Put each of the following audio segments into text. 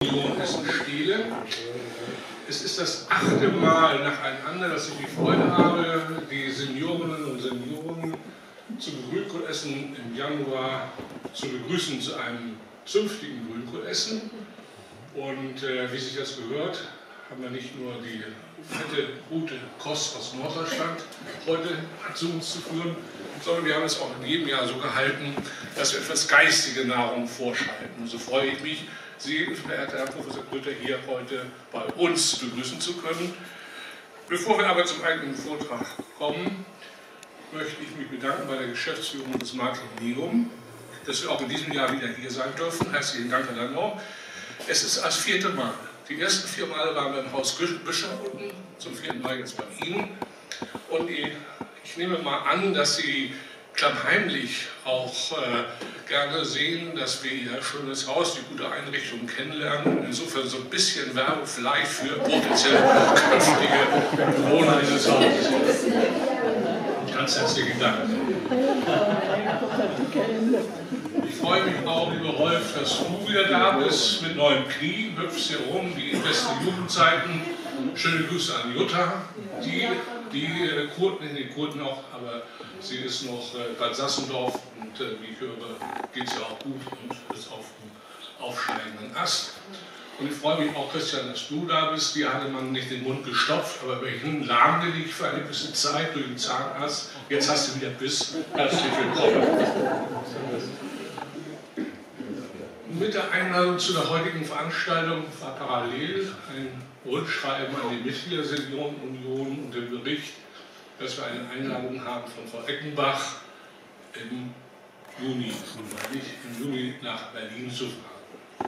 Essen-Stehle. Es ist das 8. Mal nacheinander, dass ich die Freude habe, die Seniorinnen und Senioren zum Grünkohlessen im Januar zu begrüßen, zu einem zünftigen Grünkohlessen. Und wie sich das gehört, haben wir nicht nur die fette, gute Kost aus Norddeutschland heute zu uns zu führen, sondern wir haben es auch in jedem Jahr so gehalten, dass wir etwas geistige Nahrung vorschalten. Und so freue ich mich, Sie, verehrter Herr Professor Grütter, hier heute bei uns begrüßen zu können. Bevor wir aber zum eigentlichen Vortrag kommen, möchte ich mich bedanken bei der Geschäftsführung des Martinium, dass wir auch in diesem Jahr wieder hier sein dürfen. Herzlichen Dank, Herr Landau. Es ist das 4. Mal. Die ersten 4 Male waren wir im Haus Büscher unten, zum 4. Mal jetzt bei Ihnen. Und ich nehme mal an, dass Sie klammheimlich auch gerne sehen, dass wir Ihr schönes Haus, die gute Einrichtung kennenlernen. Und insofern so ein bisschen Werbung vielleicht für potenziell künftige Bewohner dieses Hauses. Ganz herzlichen Dank. Ich freue mich auch, lieber Rolf, dass du wieder da bist mit neuem Knie, hüpfst hier rum, wie in besten Jugendzeiten. Schöne Grüße an Jutta, die Kurten, in den Kurten auch, aber sie ist noch Bad Sassendorf und wie ich höre, geht es ja auch gut und ist auf dem aufsteigenden Ast. Und ich freue mich auch, Christian, dass du da bist. Dir hatte man nicht den Mund gestopft, aber welchen lahmgelegt für eine gewisse Zeit durch den Zahnarzt. Jetzt hast du wieder Biss. Herzlich willkommen. Mit der Einladung zu der heutigen Veranstaltung war parallel ein Rundschreiben an die Mitglieder der Seniorenunion und den Bericht, dass wir eine Einladung haben von Frau Eckenbach im Juni nach Berlin zu fahren.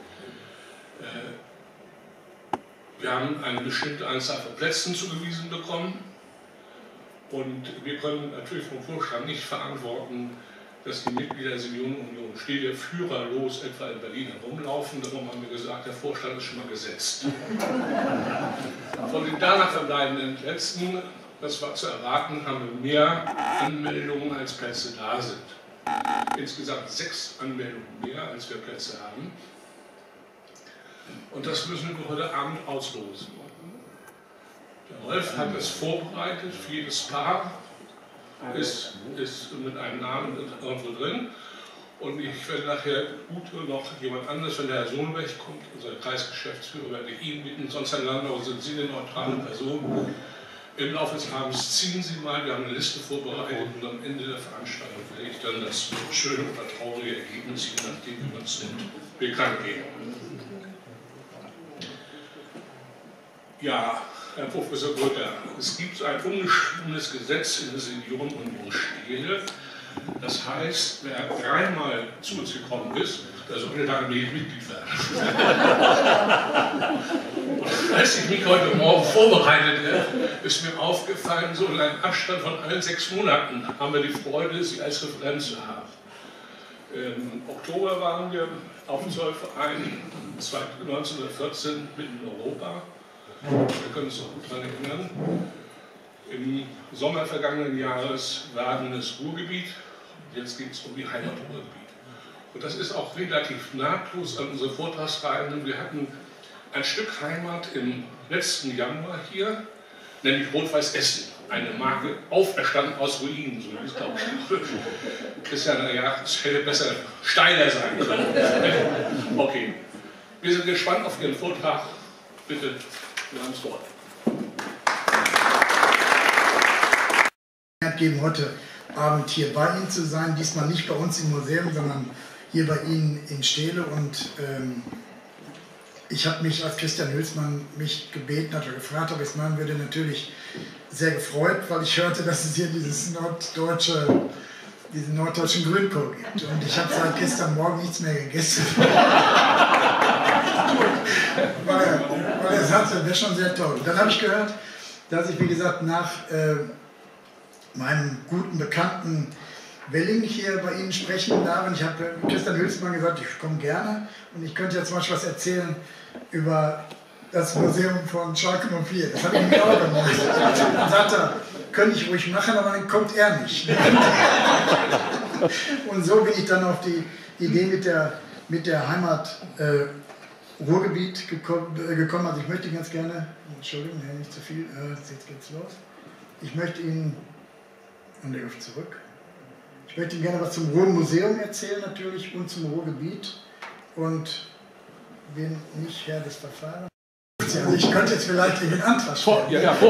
Wir haben eine bestimmte Anzahl von Plätzen zugewiesen bekommen und wir können natürlich vom Vorstand nicht verantworten, dass die Mitglieder der Seniorenunion Stehle führerlos etwa in Berlin herumlaufen. Darum haben wir gesagt, der Vorstand ist schon mal gesetzt. Von den danach verbleibenden Plätzen, das war zu erwarten, haben wir mehr Anmeldungen als Plätze da sind. Insgesamt 6 Anmeldungen mehr, als wir Plätze haben. Und das müssen wir heute Abend auslosen. Der Rolf hat es vorbereitet, für jedes Paar ist mit einem Namen irgendwo drin. Und ich werde nachher Ute noch jemand anderes, wenn der Herr Sohnberg kommt, unser Kreisgeschäftsführer, werde ich ihn bitten, sonst Herr Landau, sind Sie eine neutrale Person. Im Laufe des Abends ziehen Sie mal, wir haben eine Liste vorbereitet und am Ende der Veranstaltung werde ich dann das schöne oder traurige Ergebnis, je nachdem wie man es nimmt, bekannt geben. Ja, Herr Professor Grütter, es gibt ein ungeschriebenes Gesetz in der Seniorenunion Stehle. Das heißt, wer 3-mal zu uns gekommen ist, der sollte da Mitglied werden. Als ich mich heute Morgen vorbereitete, ist mir aufgefallen, so in einem Abstand von allen 6 Monaten haben wir die Freude, Sie als Referent zu haben. Im Oktober waren wir auf dem Zollverein 1914 mitten in Europa. Wir können uns noch gut daran erinnern. Im Sommer vergangenen Jahres war es Ruhrgebiet, jetzt geht es um die Heimat Ruhrgebiet. Und das ist auch relativ nahtlos an unsere Vortragsreihen. Wir hatten ein Stück Heimat im letzten Januar hier, nämlich Rot-Weiß Essen, eine Marke auferstanden aus Ruinen, so wie es glaube ich. Christian, ja, es hätte besser steiler sein können. Okay, wir sind gespannt auf Ihren Vortrag. Bitte. Wir haben das Wort. Geben, heute Abend hier bei Ihnen zu sein, diesmal nicht bei uns im Museum, sondern hier bei Ihnen in Stehle. Und ich habe mich, als Christian Hülsmann mich gebeten hat oder gefragt, ob ich es machen würde, natürlich sehr gefreut, weil ich hörte, dass es hier diesen norddeutschen Grünkohl gibt. Und ich habe seit gestern Morgen nichts mehr gegessen. weil er sagte, das wäre schon sehr toll. Und dann habe ich gehört, dass ich, wie gesagt, nach meinem guten Bekannten Welling hier bei Ihnen sprechen darf. Und ich habe Christian Hülsmann gesagt, ich komme gerne. Und ich könnte ja zum Beispiel was erzählen über das Museum von Schalke 04. Das habe ich mir auch gemacht. Dann sagt er, könnte ich ruhig machen, aber dann kommt er nicht. Und so bin ich dann auf die Idee mit der Heimat Ruhrgebiet gekommen. Also ich möchte ganz gerne, Entschuldigung, nicht zu viel, jetzt geht's los. Ich möchte Ihnen, und er ruft zurück, ich möchte Ihnen gerne was zum Ruhrmuseum erzählen natürlich und zum Ruhrgebiet und bin nicht Herr des Verfahrens. Also ich könnte jetzt vielleicht in den Antrag stellen.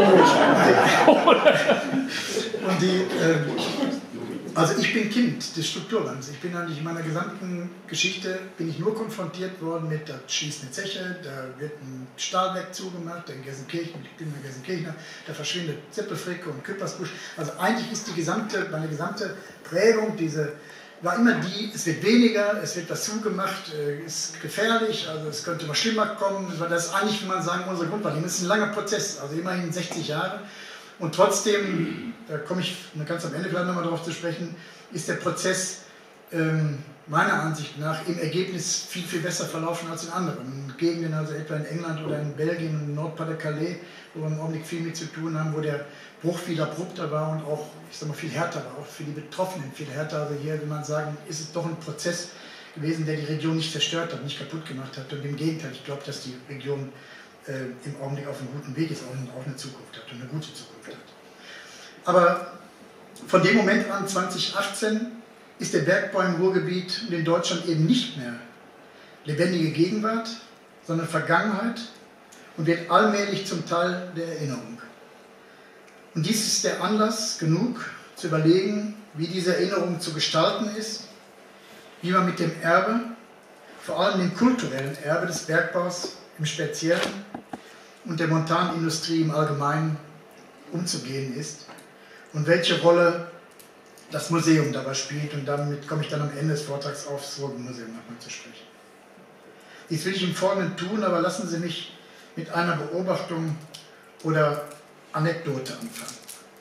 Und also ich bin Kind des Strukturwandels. Ich bin eigentlich in meiner gesamten Geschichte bin ich nur konfrontiert worden mit, da schießt eine Zeche, da wird ein Stahlwerk zugemacht, in Gelsenkirchen, ich bin in Gelsenkirchener, da verschwindet Zippelfricke und Küppersbusch. Also eigentlich ist meine gesamte Prägung, war immer die, es wird weniger, es wird was zugemacht, ist gefährlich, also es könnte noch schlimmer kommen. Das ist eigentlich, wie man sagen, unsere Grundwahrnehmung. Das ist ein langer Prozess, also immerhin 60 Jahre. Und trotzdem, da komme ich ganz am Ende vielleicht nochmal darauf zu sprechen, ist der Prozess meiner Ansicht nach im Ergebnis viel, viel besser verlaufen als in anderen Gegenden, also etwa in England oder in Belgien und im Nord-Pas-de-Calais, wo wir im Augenblick viel mit zu tun haben, wo der Bruch viel abrupter war und auch, ich sag mal, viel härter war, auch für die Betroffenen viel härter. Also hier will man sagen, ist es doch ein Prozess gewesen, der die Region nicht zerstört hat, nicht kaputt gemacht hat. Und im Gegenteil, ich glaube, dass die Region im Augenblick auf einem guten Weg ist, auch eine Zukunft hat und eine gute Zukunft hat. Aber von dem Moment an, 2018, ist der Bergbau im Ruhrgebiet und in Deutschland eben nicht mehr lebendige Gegenwart, sondern Vergangenheit und wird allmählich zum Teil der Erinnerung. Und dies ist der Anlass genug, zu überlegen, wie diese Erinnerung zu gestalten ist, wie man mit dem Erbe, vor allem dem kulturellen Erbe des Bergbaus im Speziellen und der Montanindustrie im Allgemeinen umzugehen ist und welche Rolle das Museum dabei spielt. Und damit komme ich dann am Ende des Vortrags aufs Ruhrmuseum nochmal zu sprechen. Dies will ich im Folgenden tun, aber lassen Sie mich mit einer Beobachtung oder Anekdote anfangen.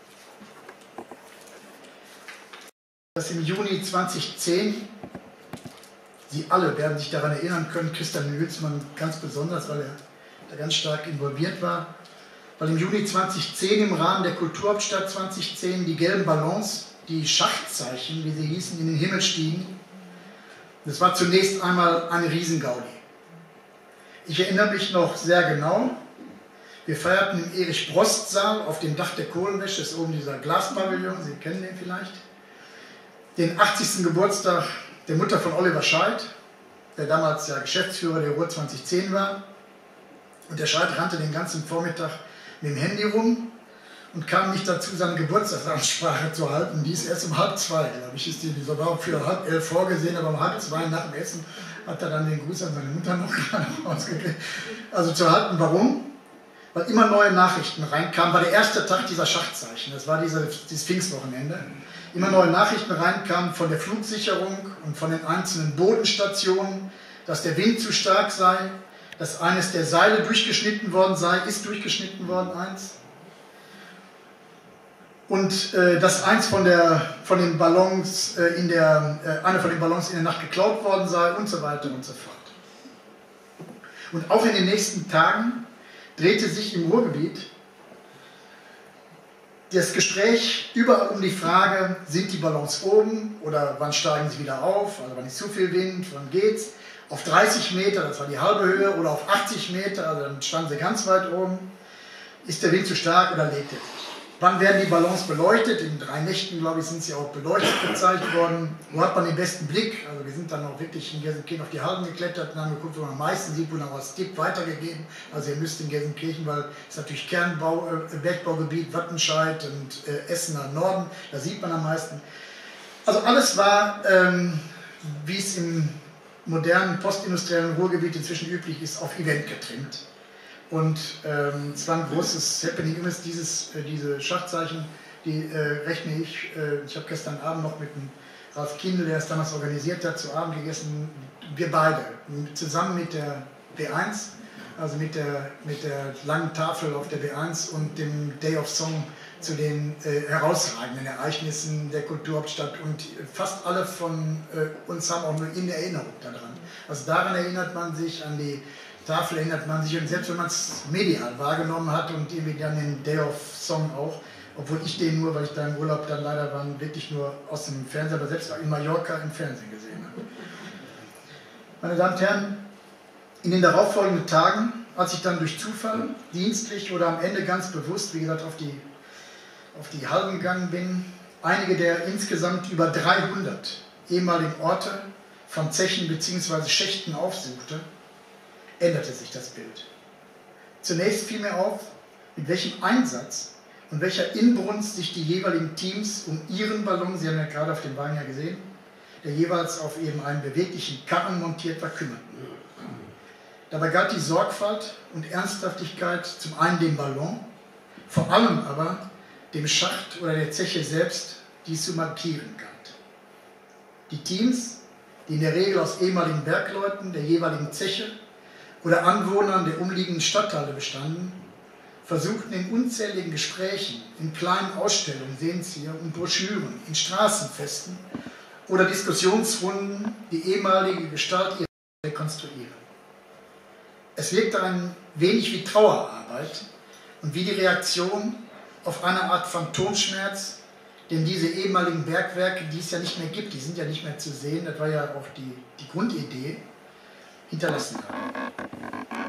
Das im Juni 2010, Sie alle werden sich daran erinnern können, Christian Hülsmann ganz besonders, weil er da ganz stark involviert war, weil im Juni 2010 im Rahmen der Kulturhauptstadt 2010 die gelben Ballons, die Schachtzeichen, wie sie hießen, in den Himmel stiegen. Das war zunächst einmal eine Riesengaudi. Ich erinnere mich noch sehr genau, wir feierten im Erich-Brost-Saal auf dem Dach der Kohlenwäsche, das ist oben dieser Glaspavillon, Sie kennen den vielleicht, den 80. Geburtstag der Mutter von Oliver Scheidt, der damals ja Geschäftsführer der Ruhr 2010 war. Und der Scheidt rannte den ganzen Vormittag mit dem Handy rum und kam nicht dazu, seine Geburtstagsansprache zu halten. Die ist erst um 1:30, glaube ich, ist die sogar für 10:30 vorgesehen, aber um 1:30 nach dem Essen hat er dann den Gruß an seine Mutter noch gerade ausgekriegt. Also zu halten, warum? Weil immer neue Nachrichten reinkamen, war der erste Tag dieser Schachtzeichen, das war dieses Pfingstwochenende. Immer neue Nachrichten reinkamen von der Flugsicherung und von den einzelnen Bodenstationen, dass der Wind zu stark sei, dass eines der Seile durchgeschnitten worden sei, ist durchgeschnitten worden, eins. Und dass eins einer von den Ballons in der Nacht geklaut worden sei und so weiter und so fort. Und auch in den nächsten Tagen drehte sich im Ruhrgebiet das Gespräch überall um die Frage, sind die Ballons oben oder wann steigen sie wieder auf, also wann ist zu viel Wind, wann geht's, auf 30 Meter, das war die halbe Höhe, oder auf 80 Meter, also dann standen sie ganz weit oben, ist der Wind zu stark oder legt er sich? Wann werden die Ballons beleuchtet? In 3 Nächten, glaube ich, sind sie auch beleuchtet gezeigt worden. Wo hat man den besten Blick? Also wir sind dann auch wirklich in Gelsenkirchen auf die Halden geklettert und haben geguckt, wo man am meisten sieht, wo noch was Tipp weitergegeben. Also ihr müsst in Gelsenkirchen, weil es natürlich Bergbaugebiet, Wattenscheid und Essener Norden, da sieht man am meisten. Also alles war, wie es im modernen postindustriellen Ruhrgebiet inzwischen üblich ist, auf Event getrimmt. Und es war ein großes Happening, immer diese Schachzeichen, die rechne ich habe gestern Abend noch mit dem Ralf Kindl, der es damals organisiert hat, zu Abend gegessen, wir beide, zusammen mit der B1, also mit der langen Tafel auf der B1 und dem Day of Song zu den herausragenden Ereignissen der Kulturhauptstadt, und fast alle von uns haben auch nur in der Erinnerung daran. Also daran erinnert man sich, an die Tafel erinnert man sich, und selbst wenn man es medial wahrgenommen hat und irgendwie dann den Day of Song auch, obwohl ich den nur, weil ich da im Urlaub dann leider war, wirklich nur aus dem Fernsehen, aber selbst in Mallorca im Fernsehen gesehen habe. Meine Damen und Herren, In den darauffolgenden Tagen, als ich dann durch Zufall, dienstlich oder am Ende ganz bewusst, wie gesagt, auf die Halden gegangen bin, einige der insgesamt über 300 ehemaligen Orte von Zechen bzw. Schächten aufsuchte, änderte sich das Bild. Zunächst fiel mir auf, mit welchem Einsatz und welcher Inbrunst sich die jeweiligen Teams um ihren Ballon, Sie haben ja gerade auf dem Wagen ja gesehen, der jeweils auf eben einen beweglichen Karren montiert war, kümmerten. Dabei galt die Sorgfalt und Ernsthaftigkeit zum einen dem Ballon, vor allem aber dem Schacht oder der Zeche selbst, die es zu markieren galt. Die Teams, die in der Regel aus ehemaligen Bergleuten der jeweiligen Zeche oder Anwohnern der umliegenden Stadtteile bestanden, versuchten in unzähligen Gesprächen, in kleinen Ausstellungen, sehen Sie hier, und Broschüren, in Straßenfesten oder Diskussionsrunden die ehemalige Gestalt ihrer rekonstruieren. Es wirkte ein wenig wie Trauerarbeit und wie die Reaktion auf eine Art Phantomschmerz, denn diese ehemaligen Bergwerke, die es ja nicht mehr gibt, die sind ja nicht mehr zu sehen, das war ja auch die Grundidee, hinterlassen haben.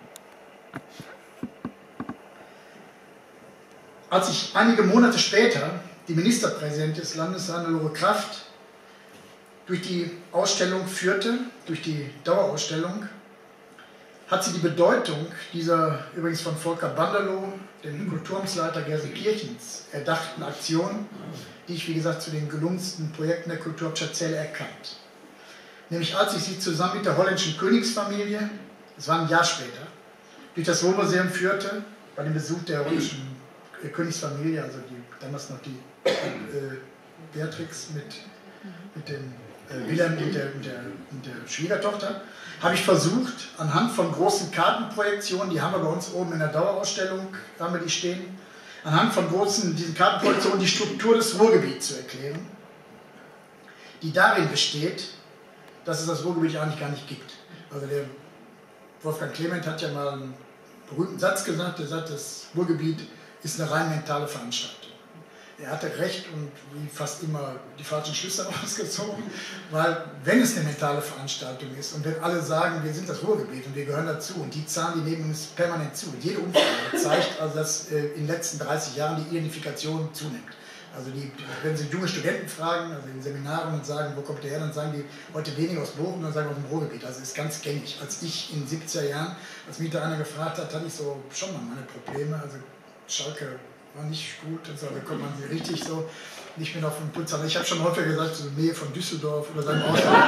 Als ich einige Monate später die Ministerpräsidentin des Landes, Hannelore Kraft, durch die Ausstellung führte, durch die Dauerausstellung, hat sie die Bedeutung dieser, übrigens von Volker Banderloh, dem Kulturamtsleiter Gelsenkirchens, erdachten Aktion, die ich, wie gesagt, zu den gelungensten Projekten der Kulturhauptstadt zähle, erkannt. Nämlich als ich sie zusammen mit der holländischen Königsfamilie, das war ein Jahr später, durch das Ruhrmuseum führte, bei dem Besuch der holländischen Königsfamilie, also damals noch die Beatrix mit dem Wilhelm und der Schwiegertochter, habe ich versucht, anhand von großen Kartenprojektionen, die haben wir bei uns oben in der Dauerausstellung, haben wir die stehen, anhand von diesen Kartenprojektionen die Struktur des Ruhrgebiets zu erklären, die darin besteht, dass es das Ruhrgebiet eigentlich gar nicht gibt. Also der Wolfgang Clement hat ja mal einen berühmten Satz gesagt, der sagt, das Ruhrgebiet ist eine rein mentale Veranstaltung. Er hatte recht und wie fast immer die falschen Schlüsse ausgezogen, weil wenn es eine mentale Veranstaltung ist und wenn alle sagen, wir sind das Ruhrgebiet und wir gehören dazu und die Zahlen, die nehmen uns permanent zu. Jede Umfrage zeigt, also, dass in den letzten 30 Jahren die Identifikation zunimmt. Also wenn Sie junge Studenten fragen, also in Seminaren und sagen, wo kommt der her, dann sagen die heute weniger aus Bochum, dann sagen wir aus dem Ruhrgebiet. Also ist ganz gängig. Als ich in den 70er Jahren, als mich da einer gefragt hat, hatte ich so schon mal meine Probleme. Also Schalke war nicht gut und so, da kommt man sie richtig so nicht mehr auf den Putz. Aber ich habe schon häufig gesagt, so in der Nähe von Düsseldorf oder seinem Ausland.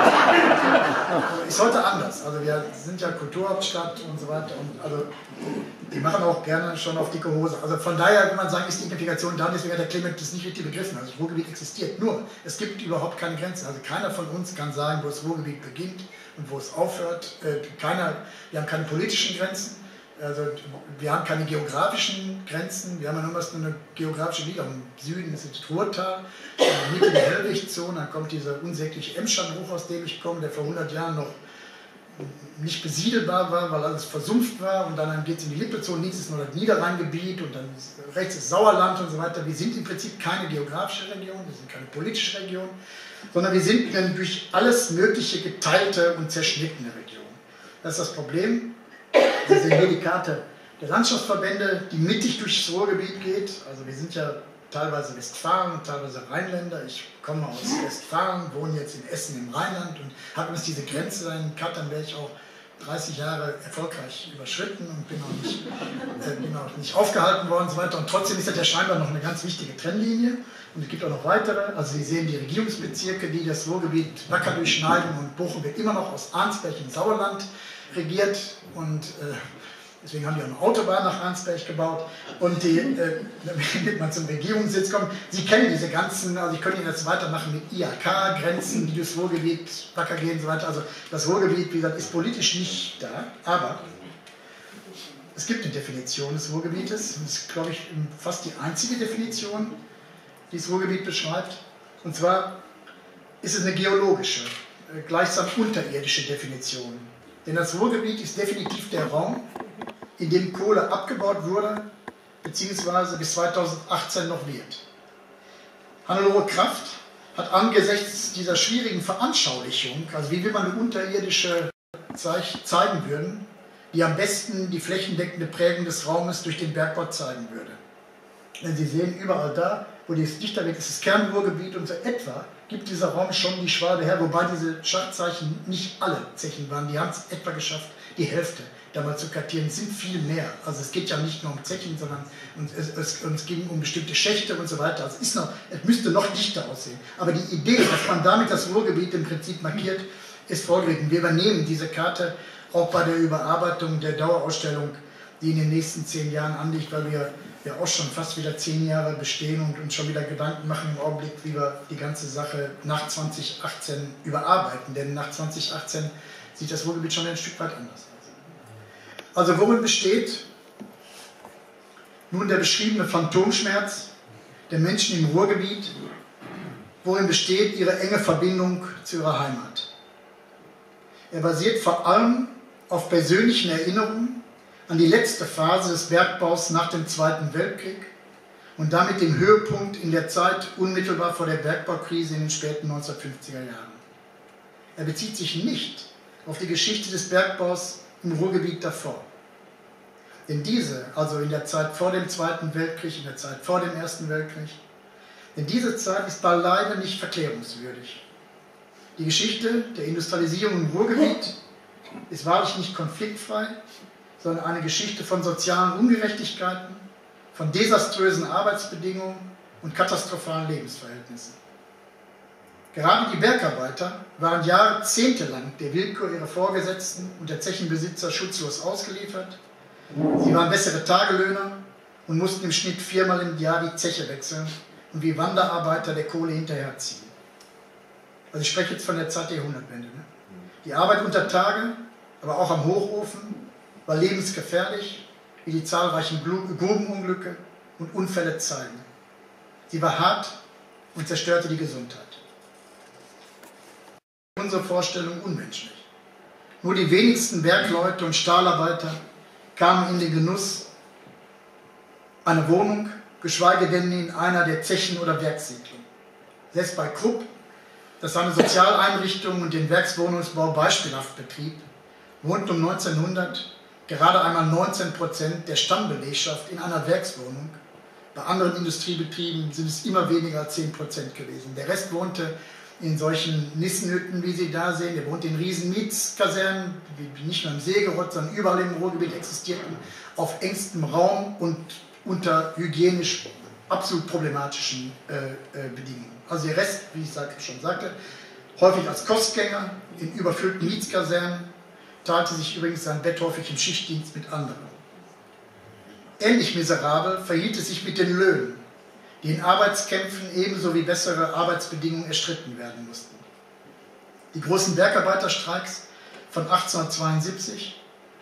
Ist heute anders. Also wir sind ja Kulturhauptstadt und so weiter. Und also die machen auch gerne schon auf dicke Hose. Also von daher kann man sagen, ist die Identifikation da, deswegen hat der Clement das nicht richtig begriffen. Also das Ruhrgebiet existiert. Nur, es gibt überhaupt keine Grenzen. Also keiner von uns kann sagen, wo das Ruhrgebiet beginnt und wo es aufhört. Wir haben keine politischen Grenzen. Also wir haben keine geografischen Grenzen, wir haben ja nur eine geografische Gliederung. Im Süden ist das Ruhrtal, in der Mitte die Hellrichtzone, dann kommt dieser unsägliche Emschernbruch, aus dem ich komme, der vor 100 Jahren noch nicht besiedelbar war, weil alles versumpft war, und dann geht es in die Lippezone, links ist nur das Niederrheingebiet und dann rechts ist Sauerland und so weiter. Wir sind im Prinzip keine geografische Region, wir sind keine politische Region, sondern wir sind eine durch alles Mögliche geteilte und zerschnittene Region. Das ist das Problem. Wir sehen hier die Karte der Landschaftsverbände, die mittig durchs Ruhrgebiet geht. Also wir sind ja teilweise Westfalen, teilweise Rheinländer. Ich komme aus Westfalen, wohne jetzt in Essen im Rheinland und habe uns diese Grenze in Katernberg auch 30 Jahre erfolgreich überschritten und bin auch nicht aufgehalten worden und so weiter. Und trotzdem ist das ja scheinbar noch eine ganz wichtige Trennlinie. Und es gibt auch noch weitere. Also Sie sehen die Regierungsbezirke, die das Ruhrgebiet wacker durchschneiden, und Bochum wird immer noch aus Arnsberg im Sauerland regiert, und deswegen haben die auch eine Autobahn nach Arnsberg gebaut, und damit man zum Regierungssitz kommt. Sie kennen diese ganzen, also ich könnte Ihnen jetzt weitermachen mit IHK-Grenzen, die durchs Ruhrgebiet wacker gehen und so weiter. Also das Ruhrgebiet, wie gesagt, ist politisch nicht da, aber es gibt eine Definition des Ruhrgebietes, und das ist, glaube ich, fast die einzige Definition, die das Ruhrgebiet beschreibt, und zwar ist es eine geologische, gleichsam unterirdische Definition. Denn das Ruhrgebiet ist definitiv der Raum, in dem Kohle abgebaut wurde, beziehungsweise bis 2018 noch wird. Hannelore Kraft hat angesichts dieser schwierigen Veranschaulichung, also wie will man eine unterirdische zeigen würden, die am besten die flächendeckende Prägung des Raumes durch den Bergbau zeigen würde. Denn Sie sehen, überall da, wo es dichter wird, ist das Kernruhrgebiet und so etwa gibt dieser Raum schon die Schwabe her, wobei diese Schachtzeichen nicht alle Zechen waren. Die haben es etwa geschafft, die Hälfte da mal zu kartieren. Es sind viel mehr. Also es geht ja nicht nur um Zechen, sondern es ging um bestimmte Schächte und so weiter. Also es müsste noch dichter aussehen. Aber die Idee, dass man damit das Ruhrgebiet im Prinzip markiert, ist vorgelegt. Wir übernehmen diese Karte auch bei der Überarbeitung der Dauerausstellung, die in den nächsten 10 Jahren anliegt, weil wir ja auch schon fast wieder 10 Jahre bestehen und uns schon wieder Gedanken machen im Augenblick, wie wir die ganze Sache nach 2018 überarbeiten. Denn nach 2018 sieht das Ruhrgebiet schon ein Stück weit anders aus. Also worin besteht nun der beschriebene Phantomschmerz der Menschen im Ruhrgebiet? Worin besteht ihre enge Verbindung zu ihrer Heimat? Er basiert vor allem auf persönlichen Erinnerungen an die letzte Phase des Bergbaus nach dem Zweiten Weltkrieg und damit den Höhepunkt in der Zeit unmittelbar vor der Bergbaukrise in den späten 1950er Jahren. Er bezieht sich nicht auf die Geschichte des Bergbaus im Ruhrgebiet davor. Denn diese, also in der Zeit vor dem Zweiten Weltkrieg, in der Zeit vor dem Ersten Weltkrieg, denn diese Zeit ist beileibe nicht verklärungswürdig. Die Geschichte der Industrialisierung im Ruhrgebiet ist wahrlich nicht konfliktfrei, sondern eine Geschichte von sozialen Ungerechtigkeiten, von desaströsen Arbeitsbedingungen und katastrophalen Lebensverhältnissen. Gerade die Bergarbeiter waren jahrzehntelang der Willkür ihrer Vorgesetzten und der Zechenbesitzer schutzlos ausgeliefert. Sie waren bessere Tagelöhner und mussten im Schnitt 4-mal im Jahr die Zeche wechseln und wie Wanderarbeiter der Kohle hinterherziehen. Also ich spreche jetzt von der Zeit der Jahrhundertwende. Ne? Die Arbeit unter Tage, aber auch am Hochofen, war lebensgefährlich, wie die zahlreichen Grubenunglücke und Unfälle zeigen. Sie war hart und zerstörte die Gesundheit. Unsere Vorstellung unmenschlich. Nur die wenigsten Bergleute und Stahlarbeiter kamen in den Genuss einer Wohnung, geschweige denn in einer der Zechen- oder Werkssiedlungen. Selbst bei Krupp, das seine Sozialeinrichtungen und den Werkswohnungsbau beispielhaft betrieb, wohnten um 1900 gerade einmal 19% der Stammbelegschaft in einer Werkswohnung. Bei anderen Industriebetrieben sind es immer weniger als 10% gewesen. Der Rest wohnte in solchen Nissenhütten, wie Sie da sehen. Der wohnte in riesen Mietskasernen, die nicht nur im Seegerott, sondern überall im Ruhrgebiet existierten, auf engstem Raum und unter hygienisch absolut problematischen Bedingungen. Also der Rest, wie ich schon sagte, häufig als Kostgänger in überfüllten Mietskasernen, teilte sich übrigens sein Bett häufig im Schichtdienst mit anderen. Ähnlich miserabel verhielt es sich mit den Löhnen, die in Arbeitskämpfen ebenso wie bessere Arbeitsbedingungen erstritten werden mussten. Die großen Bergarbeiterstreiks von 1872,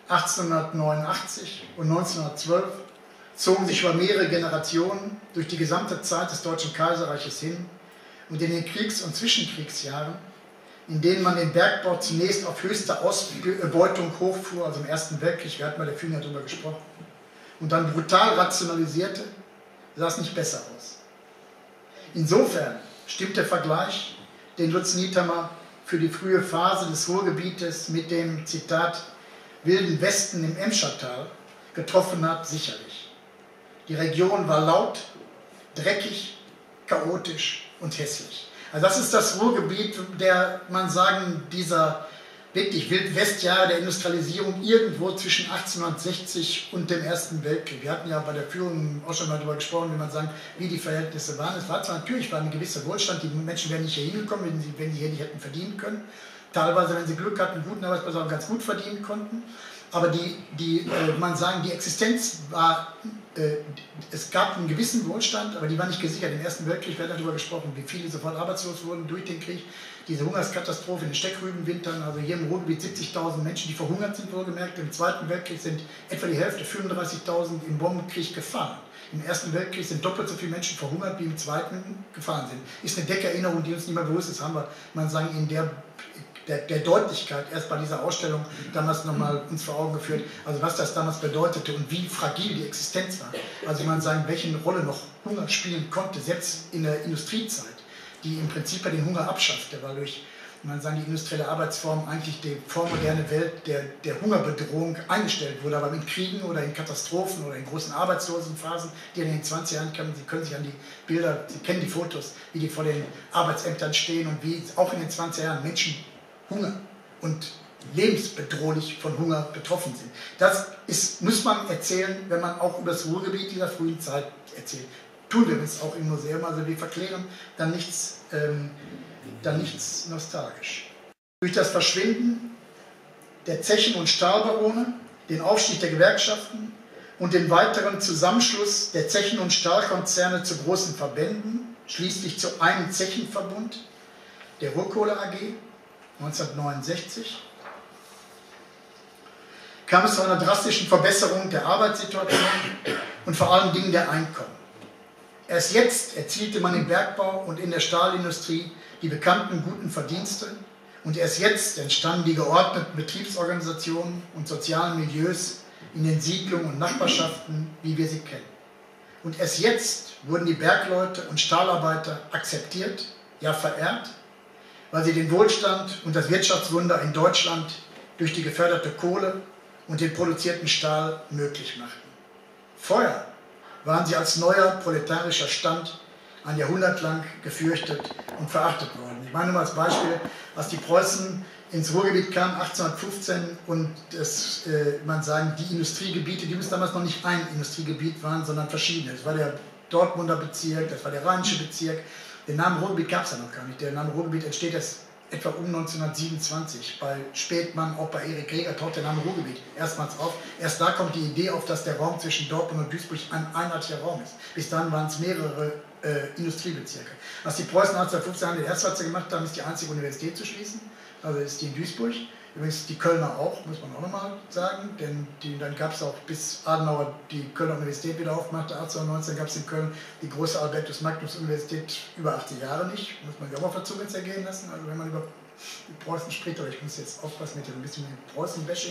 1889 und 1912 zogen sich über mehrere Generationen durch die gesamte Zeit des Deutschen Kaiserreiches hin und in den Kriegs- und Zwischenkriegsjahren, in denen man den Bergbau zunächst auf höchste Ausbeutung hochfuhr, also im Ersten Weltkrieg, wir hatten bei der Führer darüber gesprochen, und dann brutal rationalisierte, sah es nicht besser aus. Insofern stimmt der Vergleich, den Lutz Niethammer für die frühe Phase des Ruhrgebietes mit dem, Zitat, Wilden Westen im Emschertal getroffen hat, sicherlich. Die Region war laut, dreckig, chaotisch und hässlich. Also das ist das Ruhrgebiet, der, man sagen, dieser wirklich Wildwestjahre der Industrialisierung irgendwo zwischen 1860 und dem Ersten Weltkrieg. Wir hatten ja bei der Führung auch schon mal darüber gesprochen, wie man sagen, wie die Verhältnisse waren. Es war zwar natürlich ein gewisser Wohlstand, die Menschen wären nicht hier hingekommen, wenn sie hier nicht hätten verdienen können. Teilweise, wenn sie Glück hatten, guten Arbeitsplatz auch ganz gut verdienen konnten. Aber man sagen, die Existenz war, es gab einen gewissen Wohlstand, aber die war nicht gesichert. Im Ersten Weltkrieg wird darüber gesprochen, wie viele sofort arbeitslos wurden durch den Krieg. Diese Hungerskatastrophe in den Steckrübenwintern, also hier im Ruhrgebiet 70.000 Menschen, die verhungert sind, wohlgemerkt. Im Zweiten Weltkrieg sind etwa die Hälfte, 35.000 im Bombenkrieg gefallen. Im Ersten Weltkrieg sind doppelt so viele Menschen verhungert, wie im Zweiten gefallen sind. Ist eine Deckerinnerung, die uns nicht mehr bewusst ist, haben wir, man sagen, in der Deutlichkeit erst bei dieser Ausstellung damals nochmal uns vor Augen geführt, also was das damals bedeutete und wie fragil die Existenz war. Also man sagen, welche Rolle noch Hunger spielen konnte, selbst in der Industriezeit, die im Prinzip ja den Hunger abschaffte, weil durch man sagen, die industrielle Arbeitsform eigentlich die vormoderne Welt der Hungerbedrohung eingestellt wurde, aber in Kriegen oder in Katastrophen oder in großen Arbeitslosenphasen, die in den 20 Jahren kamen, Sie können sich an die Bilder, Sie kennen die Fotos, wie die vor den Arbeitsämtern stehen und wie auch in den 20 Jahren Menschen Hunger und lebensbedrohlich von Hunger betroffen sind. Das muss man erzählen, wenn man auch über das Ruhrgebiet dieser frühen Zeit erzählt. Tun wir es auch im Museum, also wir verklären dann nichts nostalgisch. Durch das Verschwinden der Zechen- und Stahlbarone, den Aufstieg der Gewerkschaften und den weiteren Zusammenschluss der Zechen- und Stahlkonzerne zu großen Verbänden, schließlich zu einem Zechenverbund, der Ruhrkohle AG 1969, kam es zu einer drastischen Verbesserung der Arbeitssituation und vor allen Dingen der Einkommen. Erst jetzt erzielte man im Bergbau und in der Stahlindustrie die bekannten guten Verdienste und erst jetzt entstanden die geordneten Betriebsorganisationen und sozialen Milieus in den Siedlungen und Nachbarschaften, wie wir sie kennen. Und erst jetzt wurden die Bergleute und Stahlarbeiter akzeptiert, ja verehrt, weil sie den Wohlstand und das Wirtschaftswunder in Deutschland durch die geförderte Kohle und den produzierten Stahl möglich machten. Vorher waren sie als neuer proletarischer Stand ein Jahrhundert lang gefürchtet und verachtet worden. Ich meine nur als Beispiel, als die Preußen ins Ruhrgebiet kamen 1815 und man sagen, die Industriegebiete, die uns damals noch nicht ein Industriegebiet waren, sondern verschiedene. Das war der Dortmunder Bezirk, das war der Rheinische Bezirk. Den Namen Ruhrgebiet gab es ja noch gar nicht. Der Name Ruhrgebiet entsteht erst etwa um 1927. Bei Spätmann, auch bei Erik Reger, taucht der Name Ruhrgebiet erstmals auf. Erst da kommt die Idee auf, dass der Raum zwischen Dortmund und Duisburg ein einheitlicher Raum ist. Bis dann waren es mehrere Industriebezirke. Als die Preußen 1915 den Ersatz gemacht haben, ist die einzige Universität zu schließen. Also ist die in Duisburg. Übrigens die Kölner auch, muss man auch nochmal sagen, denn dann gab es auch, bis Adenauer die Kölner Universität wieder aufmachte, 1819 gab es in Köln die große Albertus Magnus Universität über 80 Jahre nicht, muss man sich auch mal auf der Zunge zergehen lassen, also wenn man über Preußen spricht, aber ich muss jetzt aufpassen mit dem ein bisschen Preußen-Bashing.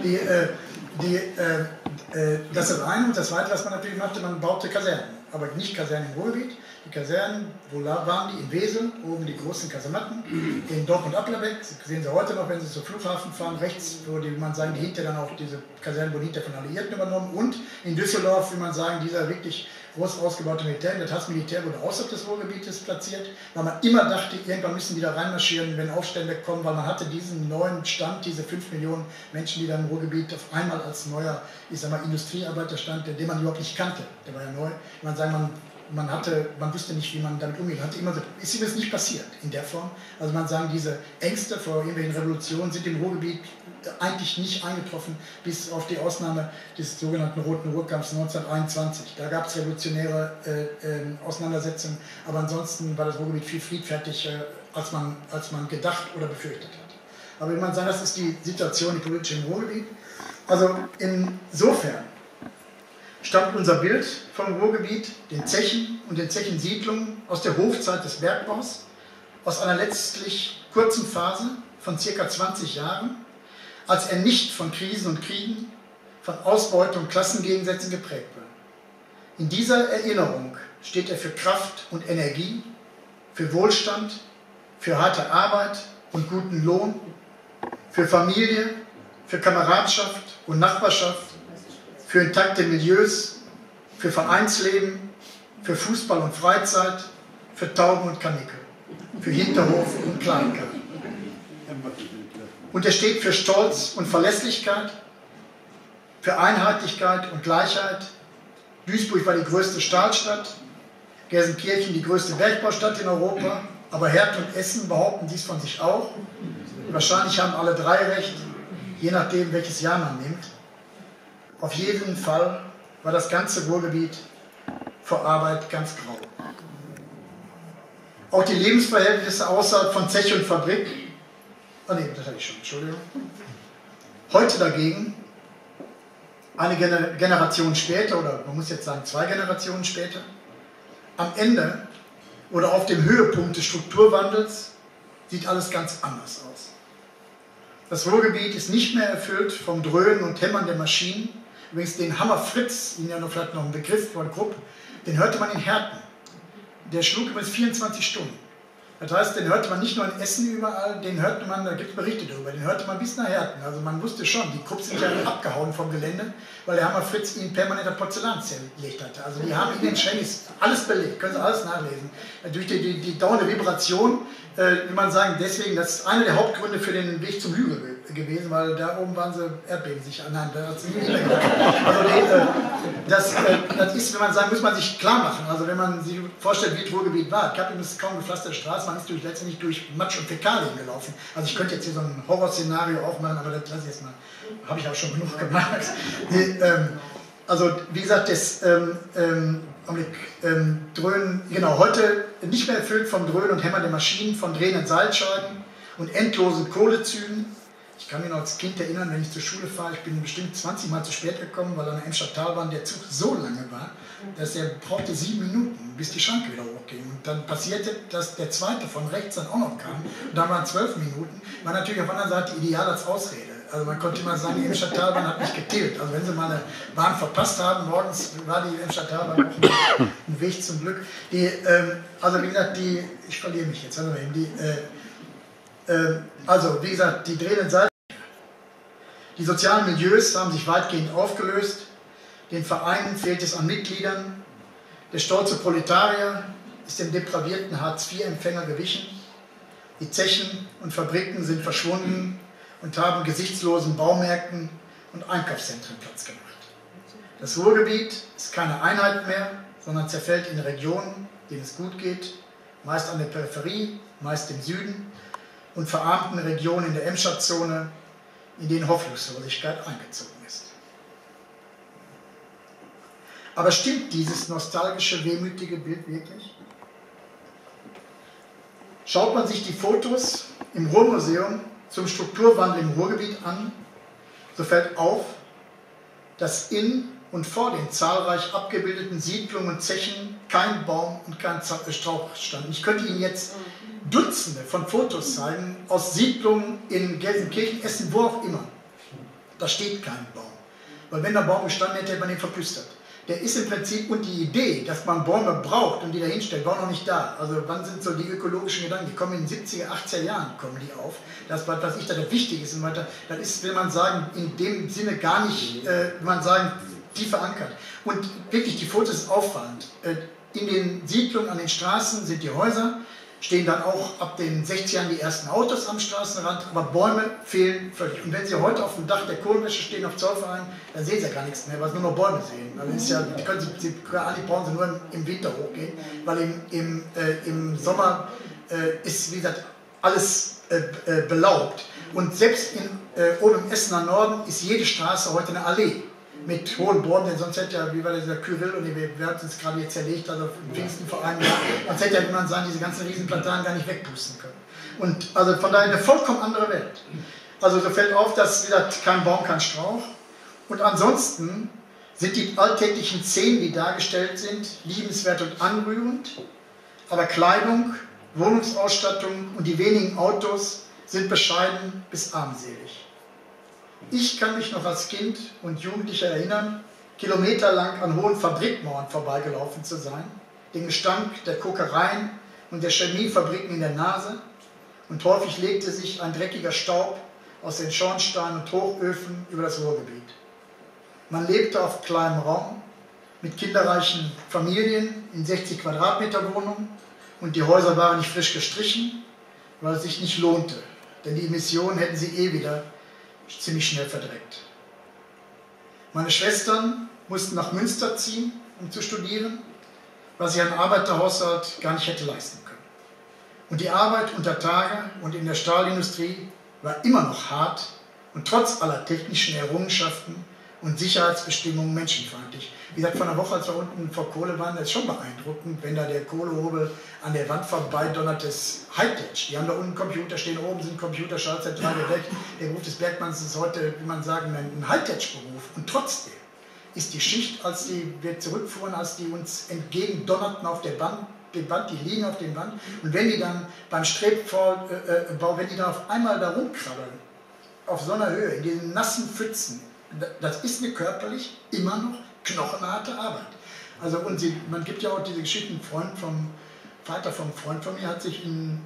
Das ist das eine, und das zweite, was man natürlich machte, man baute Kasernen, aber nicht Kasernen im Ruhrgebiet. Die Kasernen, wo waren die? In Wesel, oben die großen Kasematten, in Dortmund-Applerbeck, das sehen Sie heute noch, wenn Sie zum Flughafen fahren, rechts, wo man sagen, die hinter dann auch diese Kasernen wurden hinter von Alliierten übernommen, und in Düsseldorf, wie man sagen, dieser wirklich groß ausgebaute Militär, das Militär wurde außerhalb des Ruhrgebietes platziert, weil man immer dachte, irgendwann müssen die da reinmarschieren, wenn Aufstände kommen, weil man hatte diesen neuen Stand, diese 5 Millionen Menschen, die da im Ruhrgebiet auf einmal als neuer, ich sag mal, Industriearbeiterstand, den man überhaupt nicht kannte, der war ja neu. Man sagen, man wusste nicht, wie man damit umgeht. Ist ihm das nicht passiert in der Form. Also man sagen, diese Ängste vor irgendwelchen Revolutionen sind im Ruhrgebiet eigentlich nicht eingetroffen, bis auf die Ausnahme des sogenannten Roten Ruhrkampfs 1921. Da gab es revolutionäre Auseinandersetzungen, aber ansonsten war das Ruhrgebiet viel friedfertiger, als man gedacht oder befürchtet hat. Aber wie man sagt, das ist die Situation, die politische im Ruhrgebiet. Also insofern stammt unser Bild vom Ruhrgebiet, den Zechen und den Zechensiedlungen aus der Hochzeit des Bergbaus, aus einer letztlich kurzen Phase von ca. 20 Jahren, als er nicht von Krisen und Kriegen, von Ausbeutung und Klassengegensätzen geprägt war. In dieser Erinnerung steht er für Kraft und Energie, für Wohlstand, für harte Arbeit und guten Lohn, für Familie, für Kameradschaft und Nachbarschaft, für intakte Milieus, für Vereinsleben, für Fußball und Freizeit, für Tauben und Kanickel, für Hinterhof und Kleingarten. Und er steht für Stolz und Verlässlichkeit, für Einheitlichkeit und Gleichheit. Duisburg war die größte Stahlstadt, Gelsenkirchen die größte Bergbaustadt in Europa, aber Herd und Essen behaupten dies von sich auch. Wahrscheinlich haben alle drei recht, je nachdem, welches Jahr man nimmt. Auf jeden Fall war das ganze Ruhrgebiet vor Arbeit ganz grau. Auch die Lebensverhältnisse außerhalb von Zeche und Fabrik, das hatte ich schon, Entschuldigung. Heute dagegen, eine Generation später, oder man muss jetzt sagen 2 Generationen später, am Ende oder auf dem Höhepunkt des Strukturwandels sieht alles ganz anders aus. Das Ruhrgebiet ist nicht mehr erfüllt vom Dröhnen und Hämmern der Maschinen. Übrigens den Hammer Fritz, Ihnen ja noch vielleicht noch ein Begriff von Krupp, den hörte man in Herten. Der schlug übrigens 24 Stunden. Das heißt, den hörte man nicht nur in Essen überall, den hörte man, da gibt es Berichte darüber, den hörte man bis nach Herten. Also man wusste schon, die Krupps sind ja abgehauen vom Gelände, weil der Hammer Fritz ihnen permanenter Porzellan zerlegt hatte. Also die haben in den Schennys alles belegt, können Sie alles nachlesen. Durch die dauernde Vibration, will man sagen, deswegen, das ist einer der Hauptgründe für den Weg zum Hügel gewesen, weil da oben waren sie Erdbeben sicher. Nein, da hat sie nicht mehr gedacht. Also das ist, wenn man sagen, muss man sich klar machen. Also wenn man sich vorstellt, wie das Ruhrgebiet war. Es gab übrigens kaum gepflasterte Straßen, man ist letztendlich durch Matsch und Fäkalien gelaufen. Also ich könnte jetzt hier so ein Horrorszenario aufmachen, aber das lasse ich jetzt mal. Habe ich auch schon genug gemacht. Also wie gesagt, das Dröhnen, genau, heute nicht mehr erfüllt vom Dröhnen und Hämmern der Maschinen, von drehenden Seilscheiben und endlosen Kohlezügen. Ich kann mich noch als Kind erinnern, wenn ich zur Schule fahre, ich bin bestimmt 20 Mal zu spät gekommen, weil an der Emscher Talbahn der Zug so lange war, dass er brauchte 7 Minuten, bis die Schranke wieder hochging. Und dann passierte, dass der zweite von rechts dann auch noch kam. Und dann waren 12 Minuten. War natürlich auf der anderen Seite ideal als Ausrede. Also man konnte immer sagen, die Emscher Talbahn hat mich getilgt. Also wenn Sie mal eine Bahn verpasst haben, morgens war die Emscher Talbahn auch ein Weg zum Glück. Also wie gesagt, ich verliere mich jetzt. Also wie gesagt, die drehenden Seiten. Die sozialen Milieus haben sich weitgehend aufgelöst. Den Vereinen fehlt es an Mitgliedern. Der stolze Proletarier ist dem depravierten Hartz-IV-Empfänger gewichen. Die Zechen und Fabriken sind verschwunden und haben gesichtslosen Baumärkten und Einkaufszentren Platz gemacht. Das Ruhrgebiet ist keine Einheit mehr, sondern zerfällt in Regionen, denen es gut geht, meist an der Peripherie, meist im Süden, und verarmten Regionen in der Emscher-Zone, in denen Hoffnungslosigkeit eingezogen ist. Aber stimmt dieses nostalgische, wehmütige Bild wirklich? Schaut man sich die Fotos im Ruhrmuseum zum Strukturwandel im Ruhrgebiet an, so fällt auf, dass in und vor den zahlreich abgebildeten Siedlungen und Zechen kein Baum und kein Strauch standen. Ich könnte Ihnen jetzt Dutzende von Fotos zeigen aus Siedlungen in Gelsenkirchen, Essen, wo auch immer. Da steht kein Baum. Weil wenn der Baum gestanden hätte, hätte man ihn verpüstert. Der ist im Prinzip, und die Idee, dass man Bäume braucht und die da hinstellt, war noch nicht da. Also wann sind so die ökologischen Gedanken? Die kommen in den 70er, 80er Jahren kommen die auf. Das, was ich da wichtig ist und weiter, das ist, will man sagen, in dem Sinne gar nicht, will man sagen, tief verankert. Und wirklich, die Fotos ist auffallend. In den Siedlungen, an den Straßen sind die Häuser, stehen dann auch ab den 60ern die ersten Autos am Straßenrand, aber Bäume fehlen völlig. Und wenn Sie heute auf dem Dach der Kohlenwäsche stehen, auf Zollverein, dann sehen Sie ja gar nichts mehr, weil Sie nur noch Bäume sehen. Also ist ja, eigentlich brauchen Sie nur im Winter hochgehen, weil im Sommer ist, wie gesagt, alles belaubt. Und selbst oben im Essener Norden ist jede Straße heute eine Allee mit hohen Bäumen, denn sonst hätte ja, wie war das, der Kyrill, und wir haben uns gerade jetzt zerlegt, also im Pfingstenverein, sonst hätte ja, wie man sagen, diese ganzen Riesenplatanen gar nicht wegpusten können. Und also von daher eine vollkommen andere Welt. Also so fällt auf, dass, wie gesagt, kein Baum, kein Strauch. Und ansonsten sind die alltäglichen Szenen, die dargestellt sind, liebenswert und anrührend, aber Kleidung, Wohnungsausstattung und die wenigen Autos sind bescheiden bis armselig. Ich kann mich noch als Kind und Jugendlicher erinnern, kilometerlang an hohen Fabrikmauern vorbeigelaufen zu sein, den Gestank der Kokereien und der Chemiefabriken in der Nase, und häufig legte sich ein dreckiger Staub aus den Schornsteinen und Hochöfen über das Ruhrgebiet. Man lebte auf kleinem Raum mit kinderreichen Familien in 60 Quadratmeter Wohnungen, und die Häuser waren nicht frisch gestrichen, weil es sich nicht lohnte, denn die Emissionen hätten sie eh wieder ziemlich schnell verdreckt. Meine Schwestern mussten nach Münster ziehen, um zu studieren, was sich ein Arbeiterhaushalt gar nicht hätte leisten können. Und die Arbeit unter Tage und in der Stahlindustrie war immer noch hart und trotz aller technischen Errungenschaften und Sicherheitsbestimmungen menschenfeindlich. Wie gesagt, vor einer Woche, als wir unten vor Kohle waren, das ist schon beeindruckend, wenn da der Kohlehobel an der Wand vorbei donnert, das Hightech. Die haben da unten Computer stehen, oben sind Computer, Schaltzentrale weg. Der Beruf des Bergmanns ist heute, wie man sagen, ein Hightech-Beruf. Und trotzdem ist die Schicht, als wir zurückfuhren, als die uns entgegendonnerten auf der Band, die liegen auf dem Band, und wenn die dann beim Strebbau, wenn die dann auf einmal da rumkrabbeln, auf so einer Höhe, in diesen nassen Pfützen, das ist eine körperlich immer noch knochenharte Arbeit. Also, und man gibt ja auch diese Geschichten, ein Freund Vater vom Freund von mir hat sich in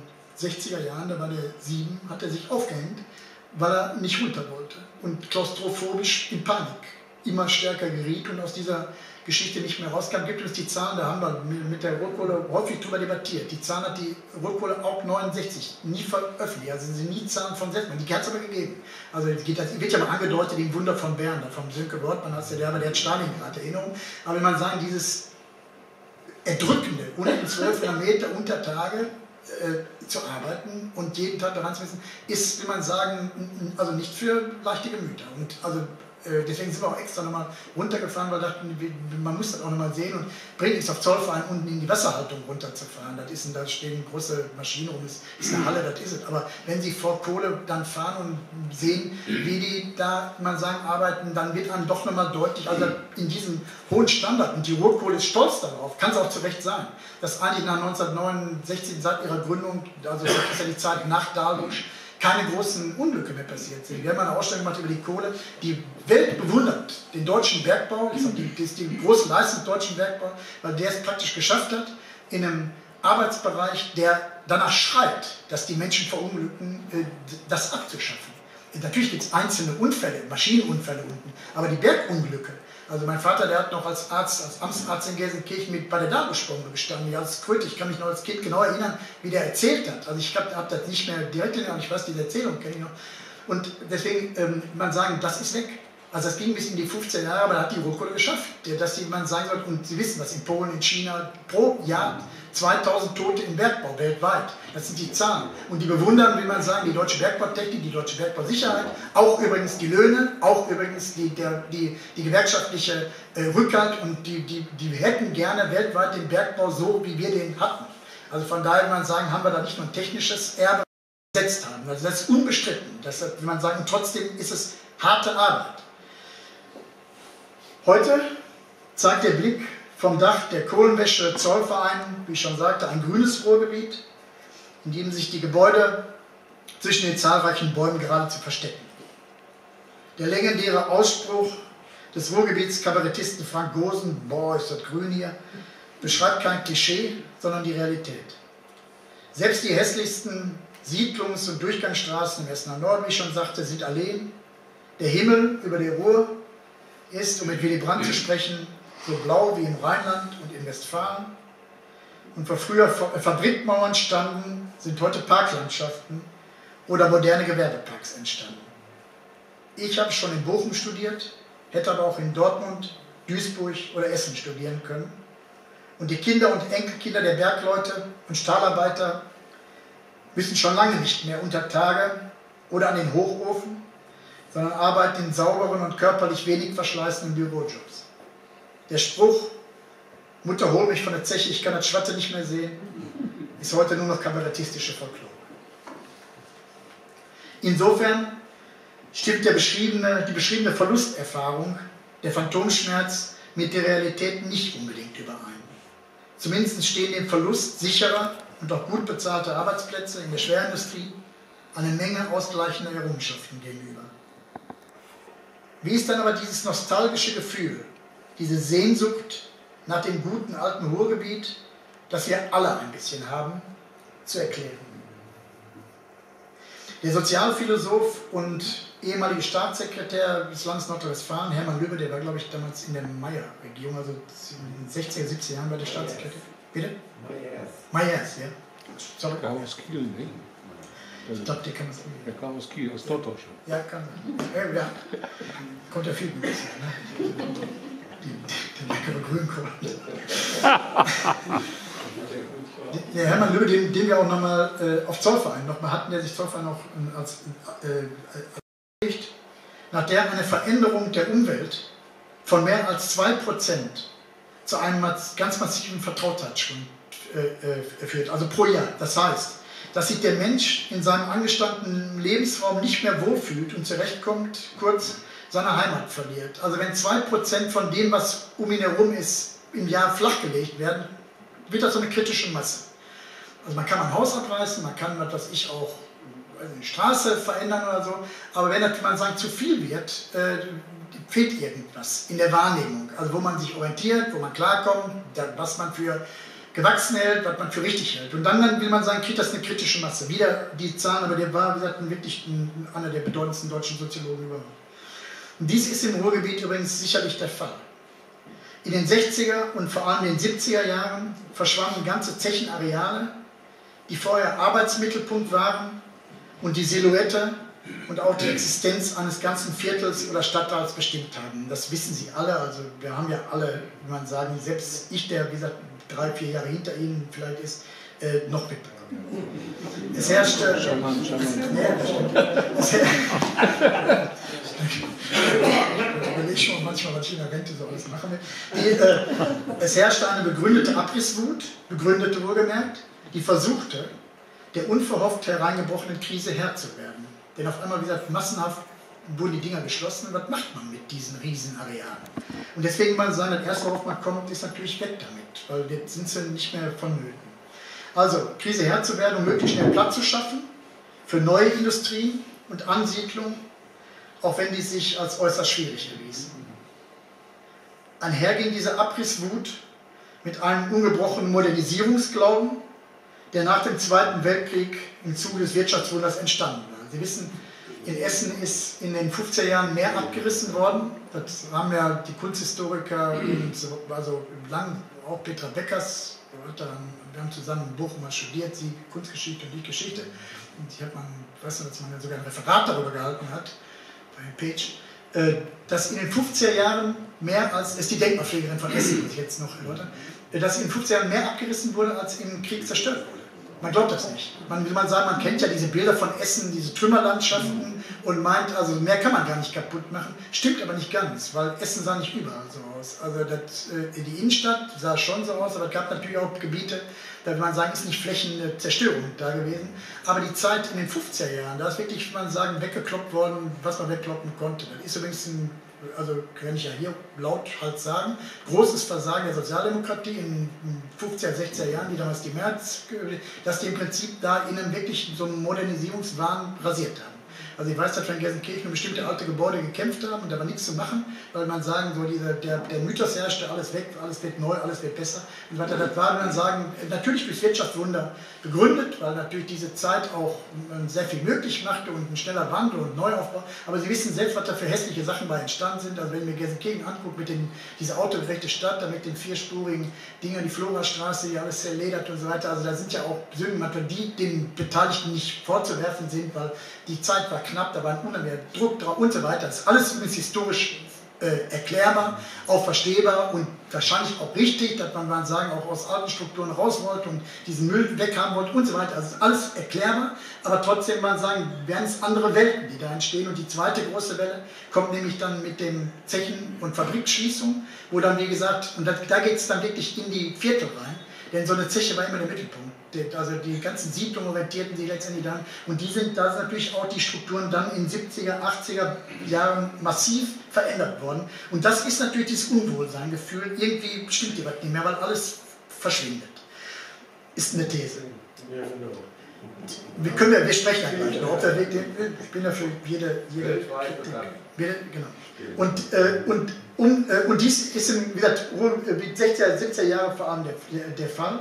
60er Jahren, da war der 7, hat er sich aufgehängt, weil er nicht runter wollte und klaustrophobisch in Panik immer stärker geriet und aus dieser Geschichte nicht mehr rauskam. Gibt es die Zahlen, da haben wir mit der Rotkohle häufig darüber debattiert. Die Zahlen hat die Rotkohle auch 69 nie veröffentlicht, also sind nie Zahlen von Selbstmord, die hat es aber gegeben. Also das wird ja mal angedeutet im Wunder von Bern, da vom Sönke Wortmann, der hat Stalingrad Erinnerung, aber wenn man sagen, dieses Erdrückende, 112 Meter unter Tage zu arbeiten und jeden Tag daran zu müssen, ist, wie man sagen, also nicht für leichte Gemüter. Und also deswegen sind wir auch extra nochmal runtergefahren, weil dachten, man muss das auch nochmal sehen und bringt nichts auf Zollverein unten in die Wasserhaltung runterzufahren. Da stehen große Maschinen rum, das ist eine Halle, das ist es. Aber wenn Sie vor Kohle dann fahren und sehen, wie die da, man sagen, arbeiten, dann wird einem doch nochmal deutlich, also in diesem hohen Standard, und die Rotkohle ist stolz darauf, kann es auch zu Recht sein, dass eigentlich nach 1969, seit ihrer Gründung, also das ist ja die Zeit nach Dahlbusch, keine großen Unglücke mehr passiert sind. Wir haben eine Ausstellung gemacht über die Kohle. Die Welt bewundert den deutschen Bergbau, das ist die große Leistung des deutschen Bergbaus, weil der es praktisch geschafft hat, in einem Arbeitsbereich, der danach schreit, dass die Menschen verunglücken, das abzuschaffen. Natürlich gibt es einzelne Unfälle, Maschinenunfälle unten, aber die Bergunglücke, also mein Vater, der hat noch als Arzt, als Amtsarzt in Gelsenkirchen bei der Dahlbuschbombe gestanden, als Kröte. Ich kann mich noch als Kind genau erinnern, wie der erzählt hat. Also ich hab das nicht mehr direkt erinnert, ich weiß, diese Erzählung kenne ich noch. Und deswegen, man sagen, das ist weg. Also das ging bis in die 15 Jahre, aber da hat die Rotkohle geschafft, dass man sagen sollte, und Sie wissen, dass in Polen, in China pro Jahr 2000 Tote im Bergbau weltweit. Das sind die Zahlen. Und die bewundern, wie man sagen, die deutsche Bergbautechnik, die deutsche Bergbausicherheit, auch übrigens die Löhne, auch übrigens die gewerkschaftliche Rückhalt, und die hätten gerne weltweit den Bergbau so, wie wir den hatten. Also von daher, wie man sagen, haben wir da nicht nur ein technisches Erbe gesetzt haben. Also das ist unbestritten. Das, wie man sagen, trotzdem ist es harte Arbeit. Heute zeigt der Blick vom Dach der Kohlenwäsche Zollverein, wie ich schon sagte, ein grünes Ruhrgebiet, in dem sich die Gebäude zwischen den zahlreichen Bäumen geradezu verstecken. Der legendäre Ausspruch des Ruhrgebiets Kabarettisten Frank Gosen, boah, ist das grün hier, beschreibt kein Klischee, sondern die Realität. Selbst die hässlichsten Siedlungs- und Durchgangsstraßen im Essener Norden, wie ich schon sagte, sind Alleen. Der Himmel über der Ruhr ist, um mit Willy Brandt zu sprechen, so blau wie im Rheinland und in Westfalen. Und wo früher Fabrikmauern standen, sind heute Parklandschaften oder moderne Gewerbeparks entstanden. Ich habe schon in Bochum studiert, hätte aber auch in Dortmund, Duisburg oder Essen studieren können. Und die Kinder und Enkelkinder der Bergleute und Stahlarbeiter müssen schon lange nicht mehr unter Tage oder an den Hochofen, sondern arbeiten in sauberen und körperlich wenig verschleißenden Bürojobs. Der Spruch, Mutter, hol mich von der Zeche, ich kann das Schwatte nicht mehr sehen, ist heute nur noch kabarettistische Folklore. Insofern stimmt die beschriebene Verlusterfahrung, der Phantomschmerz, mit der Realität nicht unbedingt überein. Zumindest stehen dem Verlust sicherer und auch gut bezahlter Arbeitsplätze in der Schwerindustrie eine Menge ausgleichender Errungenschaften gegenüber. Wie ist dann aber dieses nostalgische Gefühl, diese Sehnsucht nach dem guten alten Ruhrgebiet, das wir alle ein bisschen haben, zu erklären? Der Sozialphilosoph und ehemalige Staatssekretär des Landes Nordrhein-Westfalen, Hermann Lübbe, der war, glaube ich, damals in der Meyer-Regierung, also in den 60er, 70er Jahren war der Staatssekretär. Bitte? Meyers, ja. Der kam aus Kiel, ne? Ich glaube, der kann das nicht. Der kam aus Kiel, aus Norddeutschland. Ja, kann er. Ja. Kommt ja viel gut. Ne? Der leckere Grünkohl. Der Hermann Lübbe, den wir auch nochmal auf Zollverein nochmal hatten, der sich Zollverein auch als nach der eine Veränderung der Umwelt von mehr als 2% zu einem ganz massiven Vertrautheitsschwund führt, also pro Jahr. Das heißt, dass sich der Mensch in seinem angestammten Lebensraum nicht mehr wohlfühlt und zurechtkommt, kurz seine Heimat verliert. Also wenn 2% von dem, was um ihn herum ist, im Jahr flachgelegt werden, wird das so eine kritische Masse. Also man kann ein Haus abreißen, man kann, was weiß ich, auch eine Straße verändern oder so, aber wenn das, man sagt, zu viel wird, fehlt irgendwas in der Wahrnehmung. Also wo man sich orientiert, wo man klarkommt, was man für gewachsen hält, was man für richtig hält. Und dann will man sagen, kriegt das eine kritische Masse. Wieder die Zahlen, aber der war, wie gesagt, wirklich einer der bedeutendsten deutschen Soziologen überhaupt. Und dies ist im Ruhrgebiet übrigens sicherlich der Fall. In den 60er und vor allem in den 70er Jahren verschwanden ganze Zechenareale, die vorher Arbeitsmittelpunkt waren und die Silhouette und auch die Existenz eines ganzen Viertels oder Stadtteils bestimmt haben. Das wissen Sie alle, also wir haben ja alle, wie man sagen, selbst ich, der wie gesagt 3, 4 Jahre hinter Ihnen vielleicht ist, noch mitbekommen. Es herrschte... Ich überlege schon manchmal, was ich in der Rente so alles machen will. Es herrschte eine begründete Abrisswut, begründete wohlgemerkt, die versuchte, der unverhofft hereingebrochenen Krise Herr zu werden. Denn auf einmal, wie gesagt, massenhaft wurden die Dinger geschlossen. Und was macht man mit diesen Riesenarealen? Und deswegen mal sagen, das erste, worauf man kommt, ist natürlich weg damit, weil jetzt sind sie nicht mehr vonnöten. Also, Krise Herr zu werden, um möglichst schnell Platz zu schaffen für neue Industrien und Ansiedlung, auch wenn die sich als äußerst schwierig erwiesen. Einher ging diese Abrisswut mit einem ungebrochenen Modernisierungsglauben, der nach dem Zweiten Weltkrieg im Zuge des Wirtschaftswunders entstanden war. Sie wissen, in Essen ist in den 50er Jahren mehr abgerissen worden. Das haben ja die Kunsthistoriker, also lang, auch Petra Beckers, wir haben zusammen in Bochum mal studiert, sie Kunstgeschichte und ich Geschichte. Und ich weiß noch, dass man ja sogar ein Referat darüber gehalten hat, bei Page, dass in den 50er Jahren mehr als, das ist die Denkmalpflegerin von Essen, die ich jetzt noch erläutern, dass in den 50er Jahren mehr abgerissen wurde, als im Krieg zerstört wurde. Man glaubt das nicht. Man kennt ja diese Bilder von Essen, diese Trümmerlandschaften und meint, also mehr kann man gar nicht kaputt machen. Stimmt aber nicht ganz, weil Essen sah nicht überall so aus. Also die Innenstadt sah schon so aus, aber es gab natürlich auch Gebiete, da will man sagen, ist nicht flächende Zerstörung da gewesen. Aber die Zeit in den 50er Jahren, da ist wirklich, will man sagen, weggekloppt worden, was man wegkloppen konnte. Das ist übrigens also kann ich ja hier laut halt sagen, großes Versagen der Sozialdemokratie in den 50er, 60er Jahren, die damals die Merz, dass die im Prinzip da innen wirklich so einen Modernisierungswahn rasiert haben. Also ich weiß, dass wir in Gelsenkirchen bestimmte alte Gebäude gekämpft haben und da war nichts zu machen, weil man sagen, so der Mythos herrschte, alles weg, alles wird neu, alles wird besser. Und weiter, das war, man sagen, natürlich durch Wirtschaftswunder begründet, weil natürlich diese Zeit auch sehr viel möglich machte und ein schneller Wandel und Neuaufbau. Aber Sie wissen selbst, was da für hässliche Sachen bei entstanden sind. Also wenn ich mir Gelsenkirchen angucke, mit diese autogerechte Stadt, da mit den 4-spurigen Dingern, die Florastraße, die alles zerledert und so weiter. Also da sind ja auch Sündenmaterial, die den Beteiligten nicht vorzuwerfen sind, weil die Zeit war knapp, da war ein unheimlicher Druck drauf und so weiter. Das ist alles übrigens historisch erklärbar, auch verstehbar und wahrscheinlich auch richtig, dass man sagen, auch aus alten Strukturen raus wollte und diesen Müll weghaben wollte und so weiter. Also ist alles erklärbar, aber trotzdem sagen, werden es andere Welten, die da entstehen. Und die zweite große Welle kommt nämlich dann mit den Zechen- und Fabrikschließungen, wo dann, wie gesagt, und da geht es dann wirklich in die Viertel rein, denn so eine Zeche war immer der Mittelpunkt. Also die ganzen Siedlungen orientierten sich letztendlich dann und da sind natürlich auch die Strukturen dann in 70er, 80er Jahren massiv verändert worden. Und das ist natürlich dieses Unwohlseingefühl, irgendwie stimmt dir was nicht mehr, weil alles verschwindet. Ist eine These. Ja, genau. Wir sprechen ja gleich noch. Ich bin ja für jede genau. Und dies ist wie gesagt, 60er, 70er Jahre vor allem der Fall.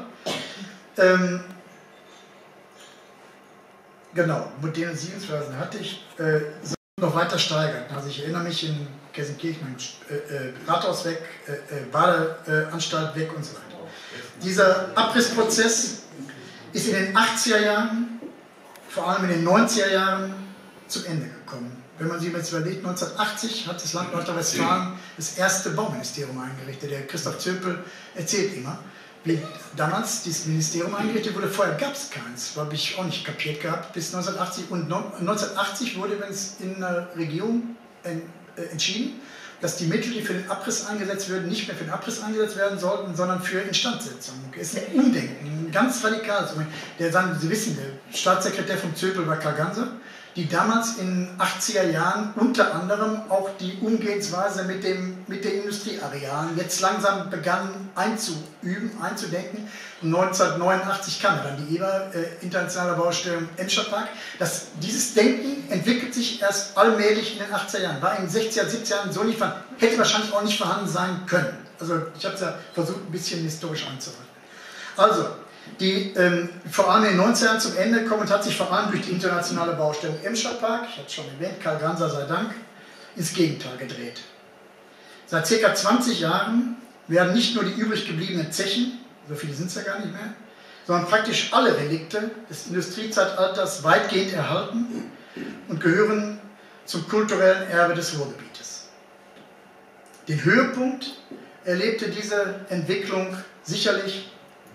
Genau, Modernisierungsweisen hatte ich, noch weiter steigern. Also ich erinnere mich in Gelsenkirchen, Rathaus weg, Badeanstalt weg und so weiter. Dieser Abrissprozess ist in den 80er Jahren, vor allem in den 90er Jahren, zum Ende gekommen. Wenn man sich jetzt überlegt, 1980 hat das Land Nordrhein-Westfalen das erste Bauministerium eingerichtet. Der Christoph Zöpel erzählt immer, wie damals dieses Ministerium eingerichtet wurde. Vorher gab es keins, habe ich auch nicht kapiert gehabt, bis 1980. Und 1980 wurde übrigens in der Regierung entschieden, dass die Mittel, die für den Abriss eingesetzt werden, nicht mehr für den Abriss eingesetzt werden sollten, sondern für Instandsetzung. Es ist ein Umdenken, ein ganz radikales Umdenken. Sie wissen, der Staatssekretär von Zöpel war Karl Ganser, die damals in den 80er Jahren unter anderem auch die Umgehensweise mit den Industriearealen jetzt langsam begannen einzudenken. Und 1989 kam dann die EBA, Internationale Baustelle Emscher-Park. Dieses Denken entwickelt sich erst allmählich in den 80er Jahren. War in den 60er, 70er Jahren so nicht vorhanden, hätte wahrscheinlich auch nicht vorhanden sein können. Also ich habe es ja versucht, ein bisschen historisch einzuhalten. Also, die vor allem in den 90er Jahren zum Ende kommt und hat sich vor allem durch die internationale Baustellung Emscher Park, ich hatte es schon erwähnt, Karl Ganser sei Dank, ins Gegenteil gedreht. Seit ca. 20 Jahren werden nicht nur die übrig gebliebenen Zechen, so viele sind es ja gar nicht mehr, sondern praktisch alle Relikte des Industriezeitalters weitgehend erhalten und gehören zum kulturellen Erbe des Ruhrgebietes. Den Höhepunkt erlebte diese Entwicklung sicherlich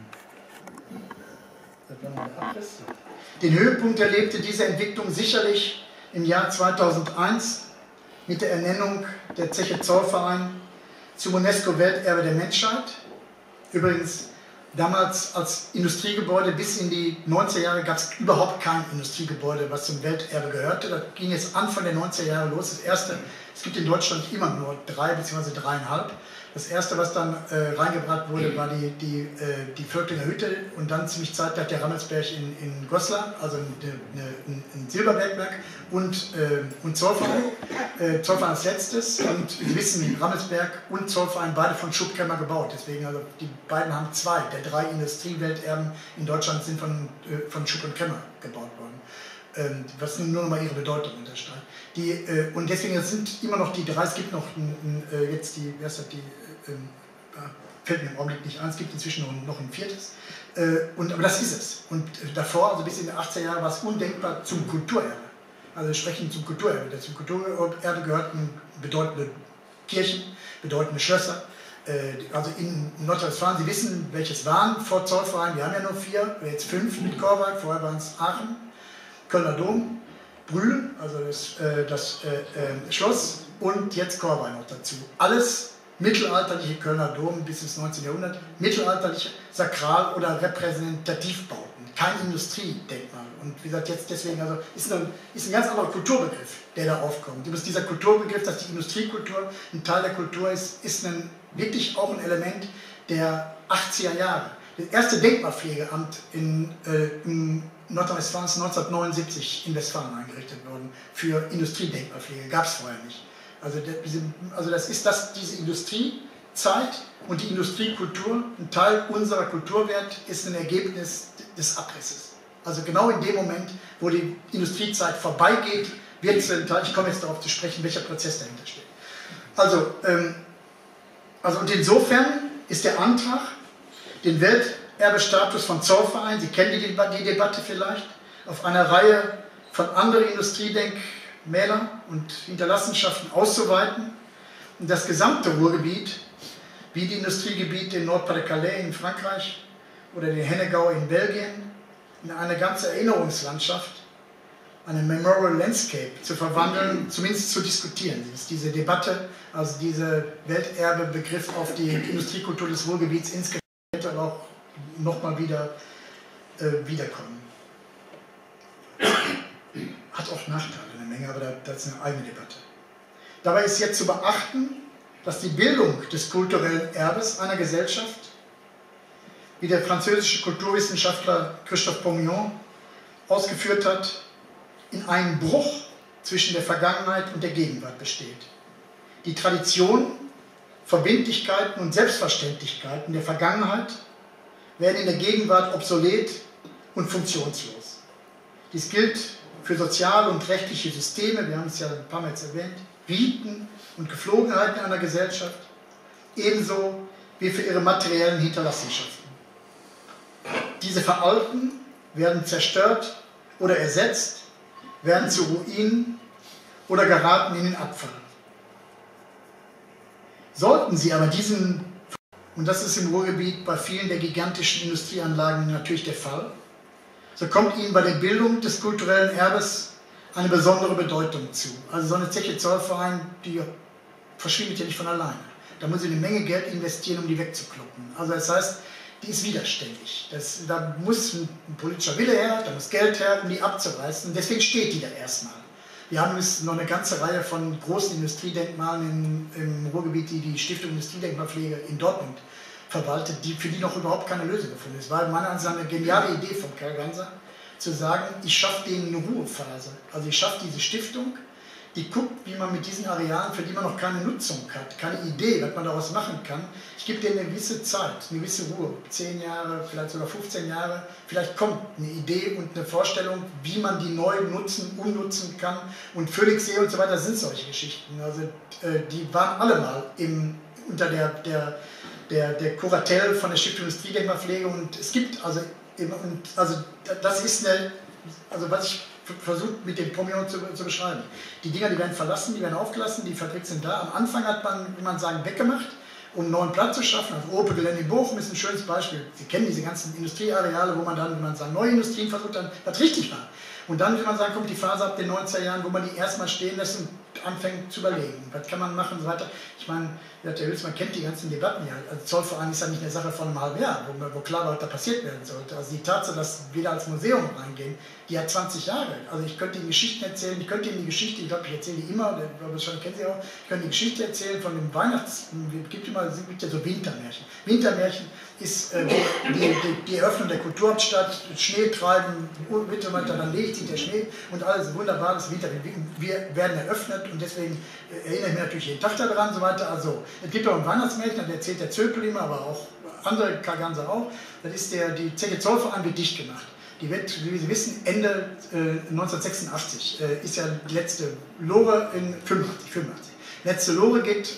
im Jahr 2001 mit der Ernennung der Zeche Zollverein zum UNESCO-Welterbe der Menschheit. Übrigens, damals als Industriegebäude bis in die 90er Jahre gab es überhaupt kein Industriegebäude, was zum Welterbe gehörte. Das ging jetzt Anfang der 90er Jahre los. Das erste, es gibt in Deutschland immer nur 3 bzw. 3,5. Das erste, was dann reingebracht wurde, war die Völklinger Hütte und dann ziemlich zeitgleich der Rammelsberg in Goslar, also ein Silberbergwerk und Zollverein. Zollverein als letztes und Sie wissen, Rammelsberg und Zollverein beide von Schupp-Kremmer gebaut. Deswegen, also die beiden haben 2 der 3 Industriewelterben in Deutschland sind von Schupp und Kremmer gebaut worden. Was nur noch mal ihre Bedeutung unterstreicht. Und deswegen sind immer noch die 3, es gibt noch jetzt die, wer ist das, fällt mir im Augenblick nicht ein, es gibt inzwischen noch ein 4. Aber das ist es. Und davor, also bis in die 80er Jahre, war es undenkbar zum Kulturerbe. Also wir sprechen zum Kulturerbe. Zum Kulturerbe gehörten bedeutende Kirchen, bedeutende Schlösser. Also in Nordrhein-Westfalen, Sie wissen, welches waren vor Zollverein, wir haben ja nur 4, jetzt 5 mit Korwag, vorher waren es Aachen, Kölner Dom, Brühl, also das Schloss und jetzt Korwag noch dazu. Alles mittelalterliche Kölner Dom bis ins 19. Jahrhundert, mittelalterliche Sakral- oder Repräsentativbauten, kein Industriedenkmal. Und wie gesagt, jetzt deswegen, also ist ein ganz anderer Kulturbegriff, der da aufkommt. Übrigens dieser Kulturbegriff, dass die Industriekultur ein Teil der Kultur ist wirklich auch ein Element der 80er Jahre. Das erste Denkmalpflegeamt in Nordrhein-Westfalen ist 1979 in Westfalen eingerichtet worden für Industriedenkmalpflege, gab es vorher nicht. Also diese Industriezeit und die Industriekultur, ein Teil unserer Kulturwert, ist ein Ergebnis des Abrisses. Also genau in dem Moment, wo die Industriezeit vorbeigeht, wird es ein Teil, ich komme jetzt darauf zu sprechen, welcher Prozess dahinter steht. Und insofern ist der Antrag, den Welterbestatus von Zollverein, Sie kennen die Debatte vielleicht, auf einer Reihe von anderen Industriedenkmälern und Hinterlassenschaften auszuweiten und das gesamte Ruhrgebiet, wie die Industriegebiete in Nord-Pas-de-Calais in Frankreich oder den Hennegau in Belgien, in eine ganze Erinnerungslandschaft, eine Memorial Landscape zu verwandeln, zumindest zu diskutieren. Das ist diese Debatte, also dieser Welterbebegriff auf die Industriekultur des Ruhrgebiets insgesamt aber auch nochmal wiederkommen. Hat auch Nachteile eine Menge, aber das ist eine eigene Debatte. Dabei ist jetzt zu beachten, dass die Bildung des kulturellen Erbes einer Gesellschaft, wie der französische Kulturwissenschaftler Christophe Pommion ausgeführt hat, in einem Bruch zwischen der Vergangenheit und der Gegenwart besteht. Die Tradition, Verbindlichkeiten und Selbstverständlichkeiten der Vergangenheit werden in der Gegenwart obsolet und funktionslos. Dies gilt für soziale und rechtliche Systeme, wir haben es ja ein paar Mal jetzt erwähnt, Riten und Gepflogenheiten einer Gesellschaft, ebenso wie für ihre materiellen Hinterlassenschaften. Diese veralten, werden zerstört oder ersetzt, werden zu Ruinen oder geraten in den Abfall. Sollten sie aber diesen, und das ist im Ruhrgebiet bei vielen der gigantischen Industrieanlagen natürlich der Fall, so kommt ihnen bei der Bildung des kulturellen Erbes eine besondere Bedeutung zu. Also so eine Zeche Zollverein, die verschwindet ja nicht von alleine. Da muss sie eine Menge Geld investieren, um die wegzukloppen. Also das heißt, die ist widerständig. Da muss ein politischer Wille her, da muss Geld her, um die abzureißen. Und deswegen steht die da erstmal. Wir haben jetzt noch eine ganze Reihe von großen Industriedenkmalen im Ruhrgebiet, die Stiftung Industriedenkmalpflege in Dortmund verwaltet, für die noch überhaupt keine Lösung gefunden ist. Es war meiner Ansicht nach eine geniale Idee von Karl Ganser, zu sagen, ich schaffe denen eine Ruhephase. Also ich schaffe diese Stiftung, die guckt, wie man mit diesen Arealen, für die man noch keine Nutzung hat, keine Idee, was man daraus machen kann. Ich gebe denen eine gewisse Zeit, eine gewisse Ruhe, 10 Jahre, vielleicht sogar 15 Jahre. Vielleicht kommt eine Idee und eine Vorstellung, wie man die neu nutzen, umnutzen kann. Und Phoenixsee und so weiter sind solche Geschichten. Also die waren alle mal unter der Kuratelle von der Stiftung Industriedenkmalpflege. Und es gibt also das ist was ich versuche mit dem Promion zu beschreiben. Die Dinger, die werden verlassen, die werden aufgelassen, die Fabriken sind da. Am Anfang hat man, wie man sagen, weggemacht, um einen neuen Platz zu schaffen. Also Opel-Gelände in Bochum ist ein schönes Beispiel. Sie kennen diese ganzen Industrieareale, wo man dann, wie man sagen, neue Industrien versucht, dann, was richtig war. Und dann, wie man sagen, kommt die Phase ab den 90er Jahren, wo man die erstmal stehen lässt und anfängt zu überlegen, was kann man machen und so weiter. Ich meine, der Hülsmann kennt die ganzen Debatten ja. Also Zollverein ist ja nicht eine Sache von einem halben Jahr, wo klar war, was da passiert werden sollte. Also die Tatsache, dass wir da als Museum reingehen, die hat 20 Jahre. Also ich könnte Ihnen Geschichten erzählen, ich könnte Ihnen die Geschichte, ich glaube, ich erzähle die immer, wahrscheinlich kennen Sie auch, ich könnte die Geschichte erzählen von dem es gibt ja so Wintermärchen. Wintermärchen ist die Eröffnung der Kulturhauptstadt, Schnee treiben, Winterwetter, dann legt sich der Schnee und alles wunderbar, das Winter. Wir werden eröffnet und deswegen erinnere ich mich natürlich jeden Tag daran und so weiter. Also es gibt auch ein Weihnachtsmärchen, da erzählt der Zöpel immer, aber auch andere Karganser auch. Das ist die Zeche Zollverein wird dicht gemacht. Die wird, wie Sie wissen, Ende 1986 ist ja die letzte Lore in 85. Letzte Lore geht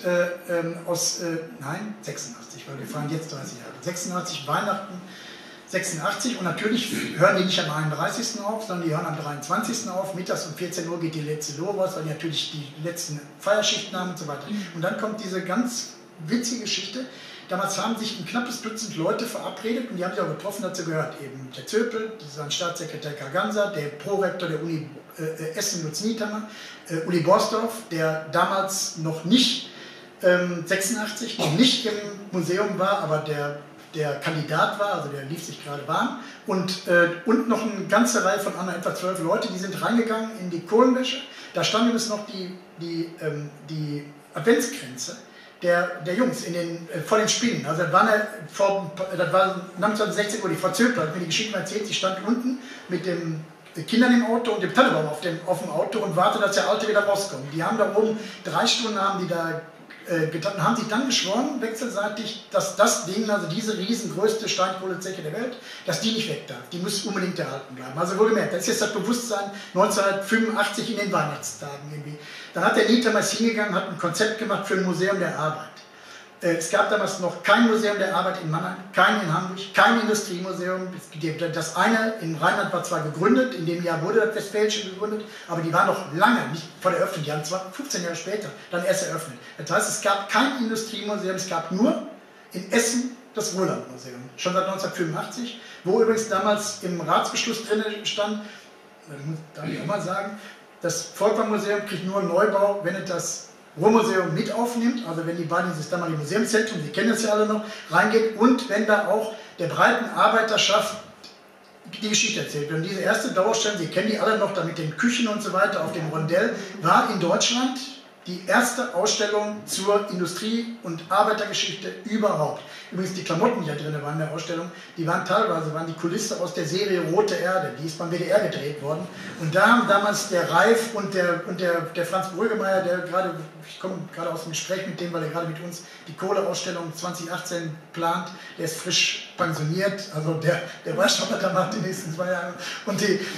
nein, 86, weil wir feiern jetzt 30 Jahre. 86 Weihnachten, 86 und natürlich hören die nicht am 31. auf, sondern die hören am 23. auf. Mittags um 14 Uhr geht die letzte Lore raus, weil die natürlich die letzten Feierschichten haben und so weiter. Und dann kommt diese ganz witzige Geschichte. Damals haben sich ein knappes Dutzend Leute verabredet und die haben sich auch getroffen, dazu gehört eben der Zöpel, sein Staatssekretär Karganser, der Prorektor der Uni Essen, Lutz Niethammer, Uli Borsdorf, der damals noch nicht 86, noch nicht im Museum war, aber der Kandidat war, also der lief sich gerade warm und noch eine ganze Reihe von anderen, etwa 12 Leute, die sind reingegangen in die Kohlenwäsche. Da stand übrigens noch die Adventskränze der Jungs vor den Spielen. Also das war 1916 Uhr, die Frau Zöpel hat mir die Geschichte erzählt, sie stand unten mit den Kindern im Auto und dem Tannenbaum auf dem Auto und wartete, dass der Alte wieder rauskommt. Die haben da oben 3 Stunden getan, haben sich dann geschworen, wechselseitig, dass das Ding, also diese riesengrößte Steinkohlezeche der Welt, dass die nicht weg darf. Die muss unbedingt erhalten bleiben. Also wohlgemerkt, das ist jetzt das Bewusstsein 1985 in den Weihnachtstagen irgendwie. Dann hat der Niethammer hingegangen, hat ein Konzept gemacht für ein Museum der Arbeit. Es gab damals noch kein Museum der Arbeit in Mannheim, kein in Hamburg, kein Industriemuseum. Das eine in Rheinland war zwar gegründet, in dem Jahr wurde das Westfälische gegründet, aber die waren noch lange nicht vor der Eröffnung, die haben zwar 15 Jahre später dann erst eröffnet. Das heißt, es gab kein Industriemuseum, es gab nur in Essen das Roland-Museum, schon seit 1985, wo übrigens damals im Ratsbeschluss drin stand, darf ich auch mal sagen, das Volkwang-Museum kriegt nur einen Neubau, wenn es das Ruhrmuseum mit aufnimmt, also wenn die beiden dieses damalige Museumszentrum, Sie kennen das ja alle noch, reingeht und wenn da auch der breiten Arbeiterschaft die Geschichte erzählt wird. Und diese erste Dauerstelle, Sie kennen die alle noch, da mit den Küchen und so weiter auf dem Rondell, war in Deutschland die erste Ausstellung zur Industrie- und Arbeitergeschichte überhaupt. Übrigens die Klamotten, die da drin waren in der Ausstellung, die waren teilweise die Kulisse aus der Serie Rote Erde, die ist beim WDR gedreht worden. Und da haben damals der Reif und der Franz Brüggemeier, ich komme gerade aus dem Gespräch mit dem, weil er gerade mit uns die Kohleausstellung 2018 plant, der ist frisch pensioniert, also der weiß schon, was er macht die nächsten 2 Jahre. Und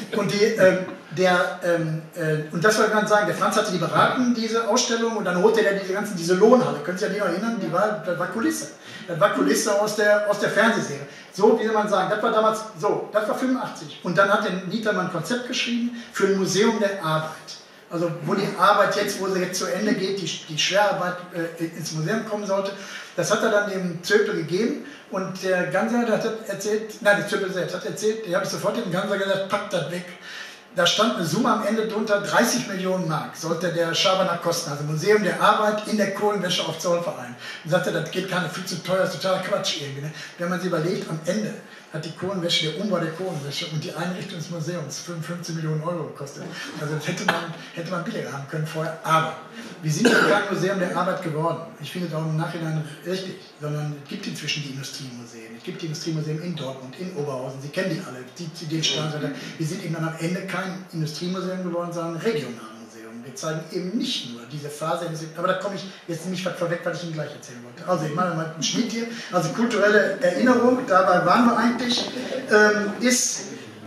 das wollte ich gerade sagen, der Franz hatte die beraten, diese Ausstellung, und dann holte er diese Lohnhalle, können Sie sich ja nicht erinnern, das war Kulisse. Das war Kulisse aus der Fernsehserie. So, wie soll man sagen, das war damals so, das war 85. Und dann hat der Niethammer ein Konzept geschrieben für ein Museum der Arbeit. Also wo die Arbeit jetzt, wo sie jetzt zu Ende geht, die Schwerarbeit ins Museum kommen sollte. Das hat er dann dem Zöpel gegeben und der Ganser hat erzählt, nein, der Zöpel selbst hat erzählt, habe ich sofort dem Ganser gesagt, packt das weg. Da stand eine Summe am Ende drunter, 30 Millionen Mark sollte der Schabernack kosten, also Museum der Arbeit in der Kohlenwäsche auf Zollverein. Und sagte, das geht gar nicht, viel zu teuer, das ist totaler Quatsch irgendwie. Ne? Wenn man sich überlegt, am Ende hat die Kohlenwäsche, der Umbau der Kohlenwäsche und die Einrichtung des Museums 55 Millionen Euro gekostet. Also das hätte man billiger haben können vorher. Aber wir sind ja kein Museum der Arbeit geworden. Ich finde das auch im Nachhinein richtig, sondern es gibt inzwischen die Industriemuseen. Es gibt die Industriemuseen in Dortmund, in Oberhausen, Sie kennen die alle, den Standort. Wir sind eben dann am Ende kein Industriemuseum geworden, sondern ein Regionalmuseum. wir zeigen eben nicht nur diese Phase, aber da komme ich jetzt nämlich was vorweg, was ich Ihnen gleich erzählen wollte. Also ich mache mal einen Schnitt hier, also kulturelle Erinnerung, dabei waren wir eigentlich, ist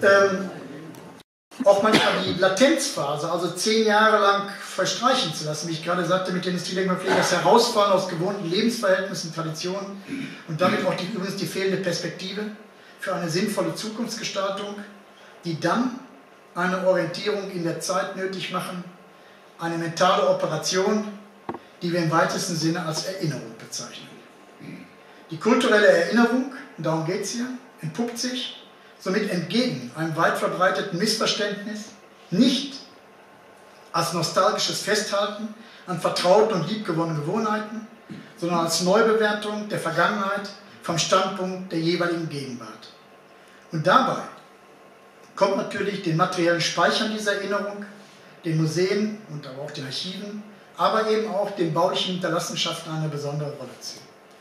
auch manchmal die Latenzphase, also 10 Jahre lang verstreichen zu lassen, wie ich gerade sagte, mit der Industriedenkmalpflege, das Herausfallen aus gewohnten Lebensverhältnissen, Traditionen und damit auch übrigens die fehlende Perspektive für eine sinnvolle Zukunftsgestaltung, die dann eine Orientierung in der Zeit nötig machen, eine mentale Operation, die wir im weitesten Sinne als Erinnerung bezeichnen. Die kulturelle Erinnerung, und darum geht es hier, entpuppt sich somit entgegen einem weit verbreiteten Missverständnis nicht als nostalgisches Festhalten an vertrauten und liebgewonnenen Gewohnheiten, sondern als Neubewertung der Vergangenheit vom Standpunkt der jeweiligen Gegenwart. Und dabei kommt natürlich den materiellen Speichern dieser Erinnerung, den Museen und aber auch den Archiven, aber eben auch den baulichen Hinterlassenschaften eine besondere Rolle zu.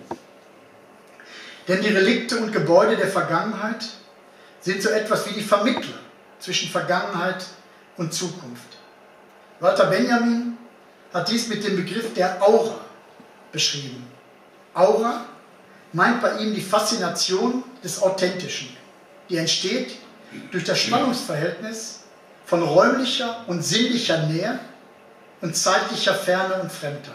Denn die Relikte und Gebäude der Vergangenheit sind so etwas wie die Vermittler zwischen Vergangenheit und Zukunft. Walter Benjamin hat dies mit dem Begriff der Aura beschrieben. Aura meint bei ihm die Faszination des Authentischen, die entsteht durch das Spannungsverhältnis von räumlicher und sinnlicher Nähe und zeitlicher Ferne und Fremdheit.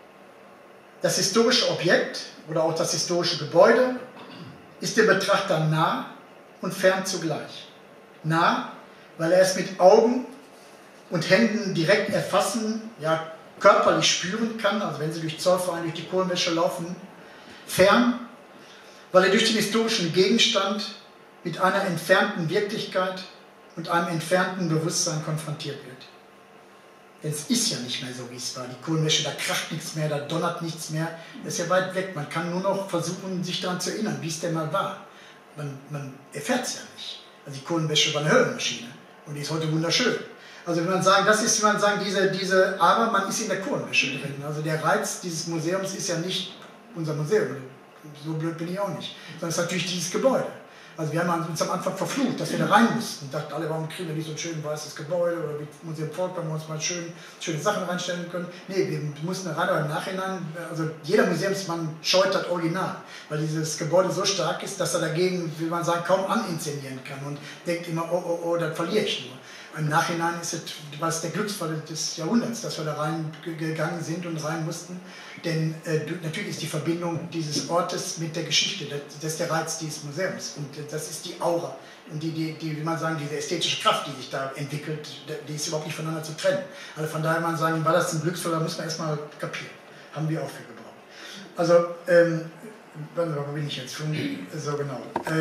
Das historische Objekt oder auch das historische Gebäude ist dem Betrachter nah und fern zugleich. Nah, weil er es mit Augen und Händen direkt erfassen, ja körperlich spüren kann, also wenn Sie durch Zollverein, durch die Kohlenwäsche laufen. Fern, weil er durch den historischen Gegenstand mit einer entfernten Wirklichkeit und einem entfernten Bewusstsein konfrontiert wird. Denn es ist ja nicht mehr so, wie es war. Die Kohlenwäsche, da kracht nichts mehr, da donnert nichts mehr. Das ist ja weit weg. Man kann nur noch versuchen, sich daran zu erinnern, wie es denn mal war. Man erfährt es ja nicht. Also die Kohlenwäsche war eine Höhlenmaschine und die ist heute wunderschön. Also wenn man sagen, das ist, wie man sagen, aber man ist in der Kohlenwäsche drin. Also der Reiz dieses Museums ist ja nicht unser Museum, so blöd bin ich auch nicht, sondern es ist natürlich dieses Gebäude. Also wir haben uns am Anfang verflucht, dass wir da rein mussten. Und dachten alle, warum kriegen wir nicht so ein schön weißes Gebäude oder wie Museum Volkwang, wo wir uns mal schöne Sachen reinstellen können. Nee, wir mussten da rein, aber im Nachhinein, also jeder Museumsmann scheut das Original, weil dieses Gebäude so stark ist, dass er dagegen, wie man sagen, kaum aninszenieren kann und denkt immer, oh, das verliere ich nur. Im Nachhinein ist es, war es der Glücksfall des Jahrhunderts, dass wir da reingegangen sind und rein mussten. Denn natürlich ist die Verbindung dieses Ortes mit der Geschichte, das ist der Reiz dieses Museums. Und das ist die Aura. Und wie man sagen, diese ästhetische Kraft, die sich da entwickelt, die ist überhaupt nicht voneinander zu trennen. Also von daher man sagen, war das ein Glücksfall, da muss man erstmal kapieren. Haben wir auch für gebraucht. Also, wo bin ich jetzt? So genau.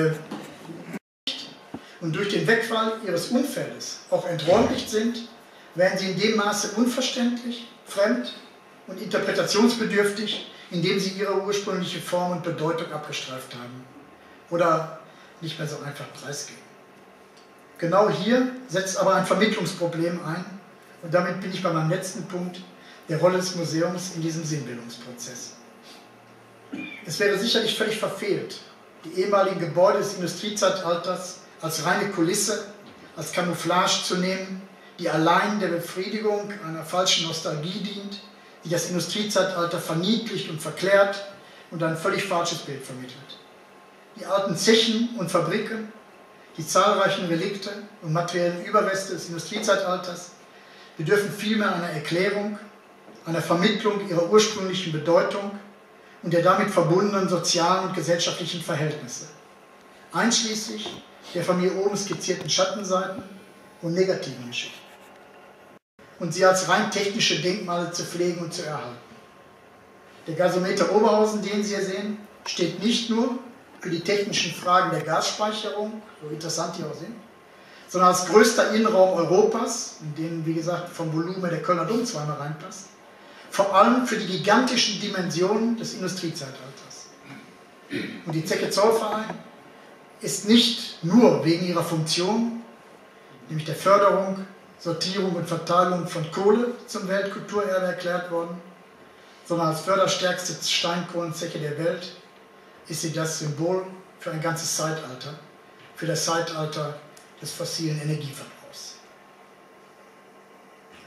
Und durch den Wegfall ihres Umfeldes auch enträumlicht sind, werden sie in dem Maße unverständlich, fremd und interpretationsbedürftig, indem sie ihre ursprüngliche Form und Bedeutung abgestreift haben oder nicht mehr so einfach preisgeben. Genau hier setzt aber ein Vermittlungsproblem ein und damit bin ich bei meinem letzten Punkt, der Rolle des Museums in diesem Sinnbildungsprozess. Es wäre sicherlich völlig verfehlt, die ehemaligen Gebäude des Industriezeitalters als reine Kulisse, als Camouflage zu nehmen, die allein der Befriedigung einer falschen Nostalgie dient, die das Industriezeitalter verniedlicht und verklärt und ein völlig falsches Bild vermittelt. Die alten Zechen und Fabriken, die zahlreichen Relikte und materiellen Überreste des Industriezeitalters bedürfen vielmehr einer Erklärung, einer Vermittlung ihrer ursprünglichen Bedeutung und der damit verbundenen sozialen und gesellschaftlichen Verhältnisse, einschließlich der von mir oben skizzierten Schattenseiten und negativen Geschichten. Und sie als rein technische Denkmale zu pflegen und zu erhalten. Der Gasometer Oberhausen, den Sie hier sehen, steht nicht nur für die technischen Fragen der Gasspeicherung, so interessant die auch sind, sondern als größter Innenraum Europas, in den, wie gesagt, vom Volumen der Kölner Dom zweimal reinpasst, vor allem für die gigantischen Dimensionen des Industriezeitalters. Und die Zeche Zollverein ist nicht nur wegen ihrer Funktion, nämlich der Förderung, Sortierung und Verteilung von Kohle zum Weltkulturerbe erklärt worden, sondern als förderstärkste Steinkohlenzeche der Welt ist sie das Symbol für ein ganzes Zeitalter, für das Zeitalter des fossilen Energieverbrauchs.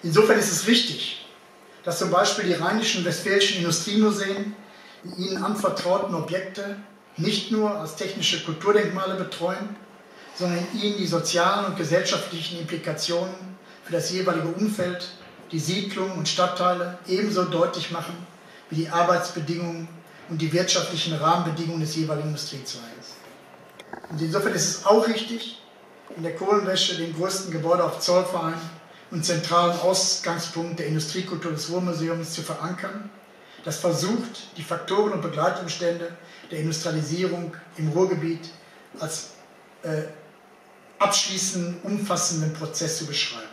Insofern ist es richtig, dass zum Beispiel die rheinischen und westfälischen Industriemuseen die ihnen anvertrauten Objekte nicht nur als technische Kulturdenkmale betreuen, sondern ihnen die sozialen und gesellschaftlichen Implikationen für das jeweilige Umfeld, die Siedlungen und Stadtteile ebenso deutlich machen wie die Arbeitsbedingungen und die wirtschaftlichen Rahmenbedingungen des jeweiligen Industriezweiges. Und insofern ist es auch richtig, in der Kohlenwäsche den größten Gebäude auf Zollverein und zentralen Ausgangspunkt der Industriekultur des Ruhrmuseums zu verankern, das versucht, die Faktoren und Begleitumstände der Industrialisierung im Ruhrgebiet als abschließenden, umfassenden Prozess zu beschreiben.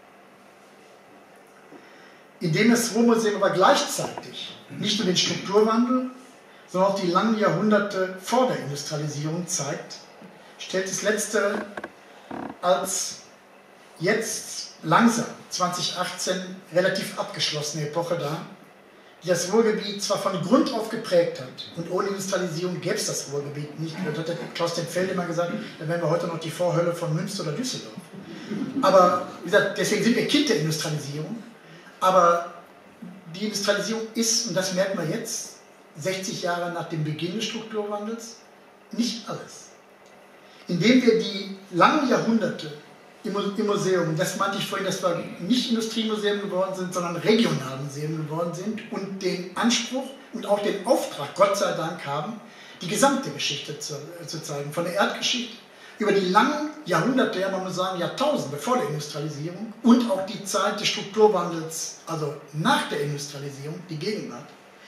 Indem das Ruhrmuseum aber gleichzeitig nicht nur den Strukturwandel, sondern auch die langen Jahrhunderte vor der Industrialisierung zeigt, stellt es letztere als jetzt langsam 2018 relativ abgeschlossene Epoche dar, die das Ruhrgebiet zwar von Grund auf geprägt hat, und ohne Industrialisierung gäbe es das Ruhrgebiet nicht. Das hat der Klaus den Feld immer gesagt, dann wären wir heute noch die Vorhölle von Münster oder Düsseldorf. Aber wie gesagt, deswegen sind wir Kind der Industrialisierung. Aber die Industrialisierung ist, und das merken wir jetzt, 60 Jahre nach dem Beginn des Strukturwandels, nicht alles. Indem wir die langen Jahrhunderte im Museum, das meinte ich vorhin, dass wir nicht Industriemuseum geworden sind, sondern Regionalmuseum geworden sind und den Anspruch und auch den Auftrag, Gott sei Dank, haben, die gesamte Geschichte zu zeigen, von der Erdgeschichte über die langen Jahrhunderte, ja, man muss sagen Jahrtausende vor der Industrialisierung und auch die Zeit des Strukturwandels, also nach der Industrialisierung, die Gegenwart.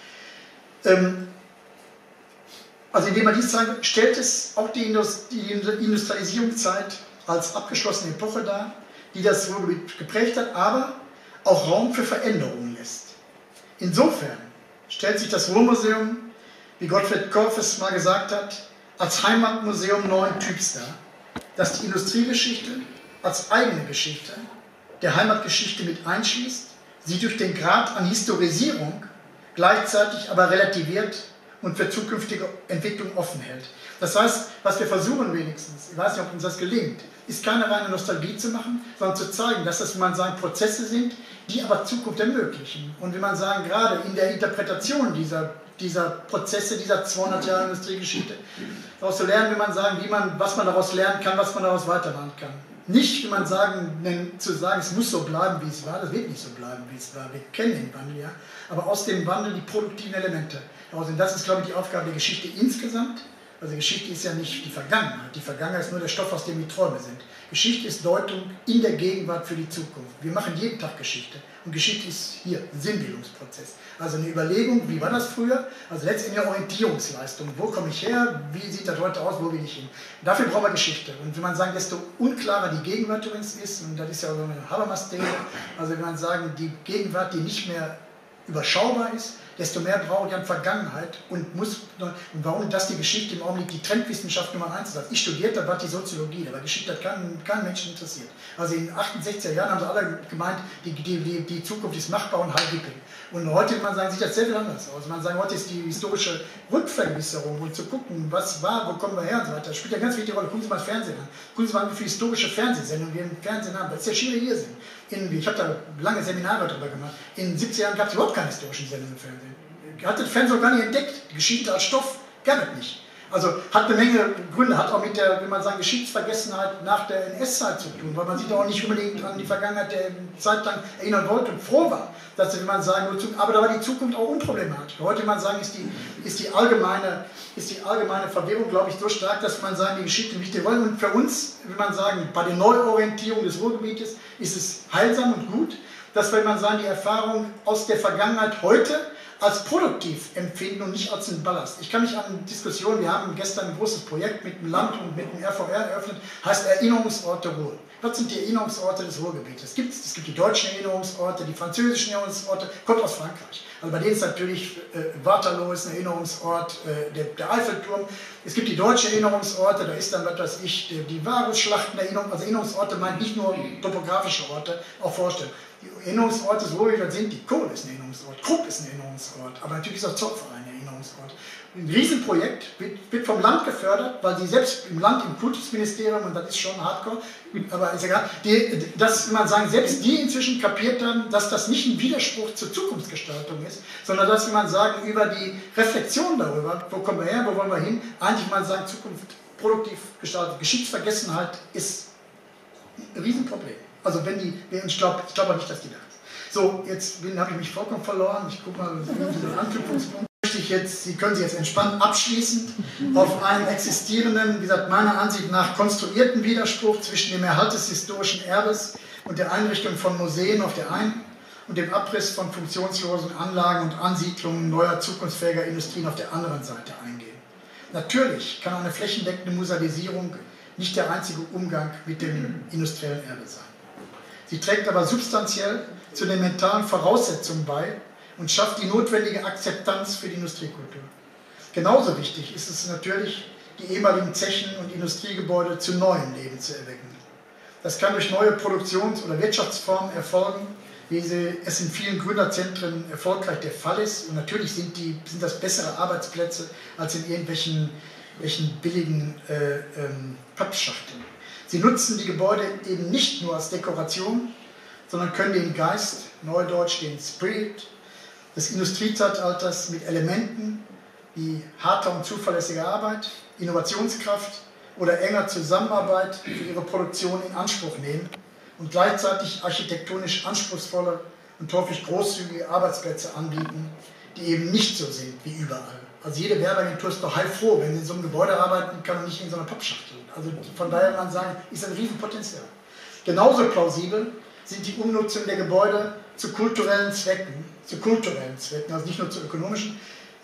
Also indem man dies zeigt, stellt es auch die Industrialisierungszeit als abgeschlossene Epoche dar, die das Ruhrgebiet geprägt hat, aber auch Raum für Veränderungen lässt. Insofern stellt sich das Ruhrmuseum, wie Gottfried Korfes mal gesagt hat, als Heimatmuseum neuen Typs dar, das die Industriegeschichte als eigene Geschichte der Heimatgeschichte mit einschließt, sie durch den Grad an Historisierung gleichzeitig aber relativiert und für zukünftige Entwicklung offen hält. Das heißt, was wir versuchen wenigstens, ich weiß nicht, ob uns das gelingt, ist keine reine Nostalgie zu machen, sondern zu zeigen, dass das, wie man sagen, Prozesse sind, die aber Zukunft ermöglichen. Und wie man sagen, gerade in der Interpretation dieser Prozesse, dieser 200 Jahre Industriegeschichte, daraus zu lernen, wie man sagen, was man daraus lernen kann, was man daraus weitermachen kann. Nicht, wie man sagen, zu sagen, es muss so bleiben, wie es war, das wird nicht so bleiben, wie es war. Wir kennen den Wandel, ja, aber aus dem Wandel die produktiven Elemente. Und das ist, glaube ich, die Aufgabe der Geschichte insgesamt. Also Geschichte ist ja nicht die Vergangenheit. Die Vergangenheit ist nur der Stoff, aus dem die Träume sind. Geschichte ist Deutung in der Gegenwart für die Zukunft. Wir machen jeden Tag Geschichte. Und Geschichte ist hier ein Sinnbildungsprozess. Also eine Überlegung, wie war das früher? Also letztendlich eine Orientierungsleistung. Wo komme ich her? Wie sieht das heute aus? Wo will ich hin? Und dafür brauchen wir Geschichte. Und wenn man sagen, desto unklarer die Gegenwart übrigens ist, und das ist ja so eine Habermas-These, also wenn man sagen, die Gegenwart, die nicht mehr überschaubar ist, desto mehr brauchen die an Vergangenheit und warum das die Geschichte im Augenblick die Trendwissenschaft Nummer 1 ist. Ich studiert habe, war die Soziologie, aber Geschichte hat keinen Menschen interessiert. Also in den 68er Jahren haben sie alle gemeint, die Zukunft ist machbar und Heil Ripping. Und heute, man sagen, sieht das sehr viel anders aus. Man sagt, heute ist die historische Rückvergewisserung, um zu gucken, was war, wo kommen wir her und so weiter. Das spielt eine ganz wichtige Rolle. Gucken Sie mal das Fernsehen an. Gucken Sie mal, wie viele historische Fernsehsendungen wir im Fernsehen haben. Das ist ja schier hier sind. Ich habe da lange Seminare darüber gemacht. In den 70er Jahren gab es überhaupt keine historischen Sendungen im Fernsehen. Hat das Fernsehen auch gar nicht entdeckt. Die Geschichte als Stoff gab es nicht. Also hat eine Menge Gründe, hat auch mit der, wenn man sagen, Geschichtsvergessenheit nach der NS-Zeit zu tun, weil man sich auch nicht unbedingt an die Vergangenheit der Zeit lang erinnern wollte und froh war, dass, wenn man sagen, aber da war die Zukunft auch unproblematisch. Heute, wenn man sagen, ist die allgemeine Verwirrung, glaube ich, so stark, dass man sagen, die Geschichte eine wichtige Rolle. Und für uns, wenn man sagen, bei der Neuorientierung des Ruhrgebietes ist es heilsam und gut, dass, wenn man sagen, die Erfahrung aus der Vergangenheit heute als produktiv empfinden und nicht als einen Ballast. Ich kann mich an Diskussionen, wir haben gestern ein großes Projekt mit dem Land und mit dem RVR eröffnet, heißt Erinnerungsorte Ruhr. Was sind die Erinnerungsorte des Ruhrgebietes? Es gibt die deutschen Erinnerungsorte, die französischen Erinnerungsorte, kommt aus Frankreich. Also bei denen ist natürlich Waterloo ist ein Erinnerungsort, der Eiffelturm. Es gibt die deutschen Erinnerungsorte, da ist dann, was weiß ich, die Varusschlachten, also Erinnerungsorte meint nicht nur topografische Orte, auch vorstellen. Die Erinnerungsorte, so wie wir sind, die Kohl ist ein Erinnerungsort, Krupp ist ein Erinnerungsort, aber natürlich ist auch Zollverein ein Erinnerungsort. Austragungsort. Ein Riesenprojekt, wird vom Land gefördert, weil sie selbst im Land, im Kultusministerium, und das ist schon hardcore, aber ist egal, dass man sagen, selbst die inzwischen kapiert haben, dass das nicht ein Widerspruch zur Zukunftsgestaltung ist, sondern dass man sagen, über die Reflexion darüber, wo kommen wir her, wo wollen wir hin, eigentlich mal sagen, Zukunft produktiv gestaltet. Geschichtsvergessenheit ist ein Riesenproblem. Also wenn die, ich glaube auch nicht, dass die da ist. So, jetzt habe ich mich vollkommen verloren, ich gucke mal, diesen Anknüpfungspunkt. Sie können sich jetzt entspannt abschließen auf einen existierenden, wie gesagt, meiner Ansicht nach konstruierten Widerspruch zwischen dem Erhalt des historischen Erbes und der Einrichtung von Museen auf der einen und dem Abriss von funktionslosen Anlagen und Ansiedlungen neuer zukunftsfähiger Industrien auf der anderen Seite eingehen. Natürlich kann eine flächendeckende Musealisierung nicht der einzige Umgang mit dem industriellen Erbe sein. Sie trägt aber substanziell zu den mentalen Voraussetzungen bei und schafft die notwendige Akzeptanz für die Industriekultur. Genauso wichtig ist es natürlich, die ehemaligen Zechen und Industriegebäude zu neuem Leben zu erwecken. Das kann durch neue Produktions- oder Wirtschaftsformen erfolgen, wie es in vielen Gründerzentren erfolgreich der Fall ist. Und natürlich sind das bessere Arbeitsplätze als in irgendwelchen billigen Pappschachteln. Sie nutzen die Gebäude eben nicht nur als Dekoration, sondern können den Geist, neudeutsch den Spirit, des Industriezeitalters mit Elementen wie harter und zuverlässiger Arbeit, Innovationskraft oder enger Zusammenarbeit für ihre Produktion in Anspruch nehmen und gleichzeitig architektonisch anspruchsvolle und häufig großzügige Arbeitsplätze anbieten, die eben nicht so sind wie überall. Also jede Werbeagentur ist doch heilfroh, wenn sie in so einem Gebäude arbeiten kann und nicht in so einer Pappschachtel. Also von daher kann man sagen, ist ein Riesenpotenzial. Genauso plausibel sind die Umnutzung der Gebäude zu kulturellen Zwecken, also nicht nur zu ökonomischen,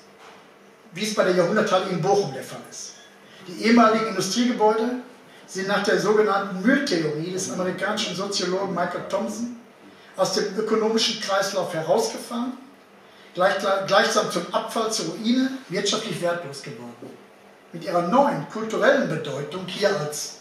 wie es bei der Jahrhunderthalle in Bochum der Fall ist. Die ehemaligen Industriegebäude sind nach der sogenannten Mülltheorie des amerikanischen Soziologen Michael Thompson aus dem ökonomischen Kreislauf herausgefahren, gleichsam zum Abfall, zur Ruine, wirtschaftlich wertlos geworden. Mit ihrer neuen kulturellen Bedeutung, hier als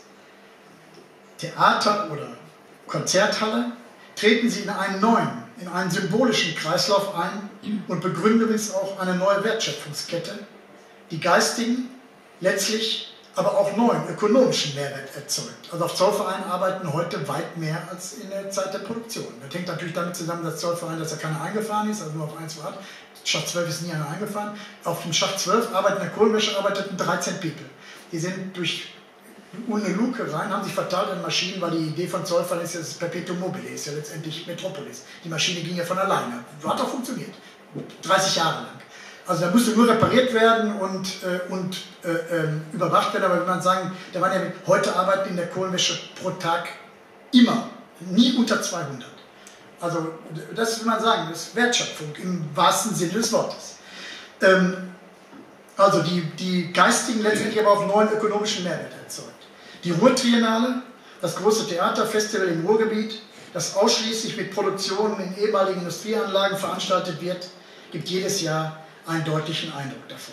Theater oder Konzerthalle, treten sie in einen symbolischen Kreislauf ein und begründen übrigens auch eine neue Wertschöpfungskette, die geistigen, letztlich aber auch neuen ökonomischen Mehrwert erzeugt. Also auf Zollvereinen arbeiten heute weit mehr als in der Zeit der Produktion. Das hängt natürlich damit zusammen, dass Zollverein, dass da keiner eingefahren ist, also nur auf 1 Grad. Schacht 12 ist nie einer eingefahren. Auf dem Schacht 12 in der Kohlenwäsche arbeiteten 13 People. Die sind durch eine Luke rein, haben sich verteilt in Maschinen, weil die Idee von Zollverein ist ja das Perpetuum mobile, ist ja letztendlich Metropolis. Die Maschine ging ja von alleine. Hat auch funktioniert. 30 Jahre lang. Also da musste nur repariert werden und überwacht werden, aber wenn man sagen, da waren ja heute arbeiten in der Kohlenwäsche pro Tag immer, nie unter 200. Also das will man sagen, das ist Wertschöpfung im wahrsten Sinne des Wortes. Also die geistigen letztendlich aber auch neuen ökonomischen Mehrwert erzeugt. Die Ruhrtriennale, das große Theaterfestival im Ruhrgebiet, das ausschließlich mit Produktionen in ehemaligen Industrieanlagen veranstaltet wird, gibt jedes Jahr einen deutlichen Eindruck davon.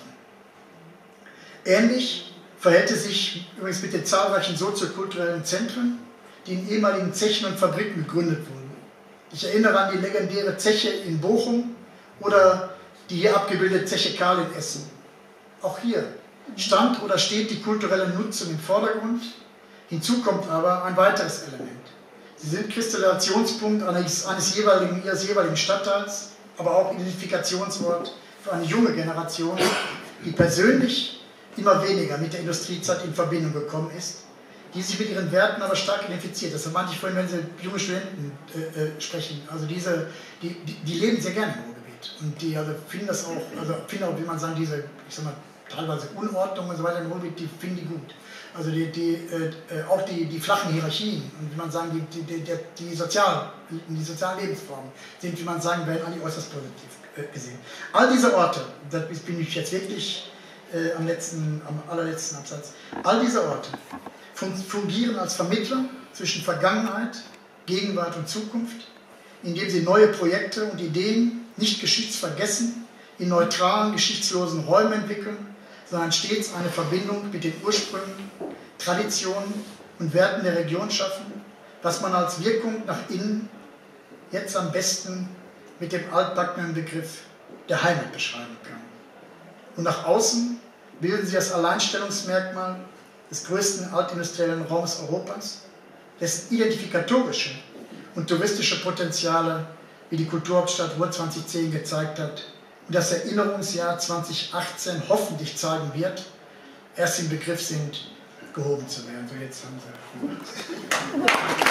Ähnlich verhält es sich übrigens mit den zahlreichen soziokulturellen Zentren, die in ehemaligen Zechen und Fabriken gegründet wurden. Ich erinnere an die legendäre Zeche in Bochum oder die hier abgebildete Zeche Karl in Essen. Auch hier stand oder steht die kulturelle Nutzung im Vordergrund. Hinzu kommt aber ein weiteres Element. Sie sind Kristallisationspunkt ihres jeweiligen Stadtteils, aber auch Identifikationsort für eine junge Generation, die persönlich immer weniger mit der Industriezeit in Verbindung gekommen ist, die sich mit ihren Werten aber stark identifiziert. Das meinte ich vorhin, wenn Sie junge Studenten sprechen. Also die leben sehr gerne im Ruhrgebiet und die finden das auch, wie man sagen, diese, ich sag mal, teilweise Unordnung und so weiter im Ruhrgebiet, die finden die gut. Also auch die flachen Hierarchien und wie man sagen, die sozialen Lebensformen sind, wie man sagen, werden eigentlich äußerst positiv gesehen. All diese Orte, das bin ich jetzt wirklich am allerletzten Absatz, all diese Orte fungieren als Vermittler zwischen Vergangenheit, Gegenwart und Zukunft, indem sie neue Projekte und Ideen nicht geschichtsvergessen in neutralen, geschichtslosen Räumen entwickeln, sondern stets eine Verbindung mit den Ursprüngen, Traditionen und Werten der Region schaffen, was man als Wirkung nach innen jetzt am besten mit dem altbackenen Begriff der Heimat beschreiben kann. Und nach außen bilden sie das Alleinstellungsmerkmal des größten altindustriellen Raums Europas, dessen identifikatorische und touristische Potenziale, wie die Kulturhauptstadt Ruhr 2010 gezeigt hat und das Erinnerungsjahr 2018 hoffentlich zeigen wird, erst im Begriff sind, gehoben zu werden. So, jetzt haben sie.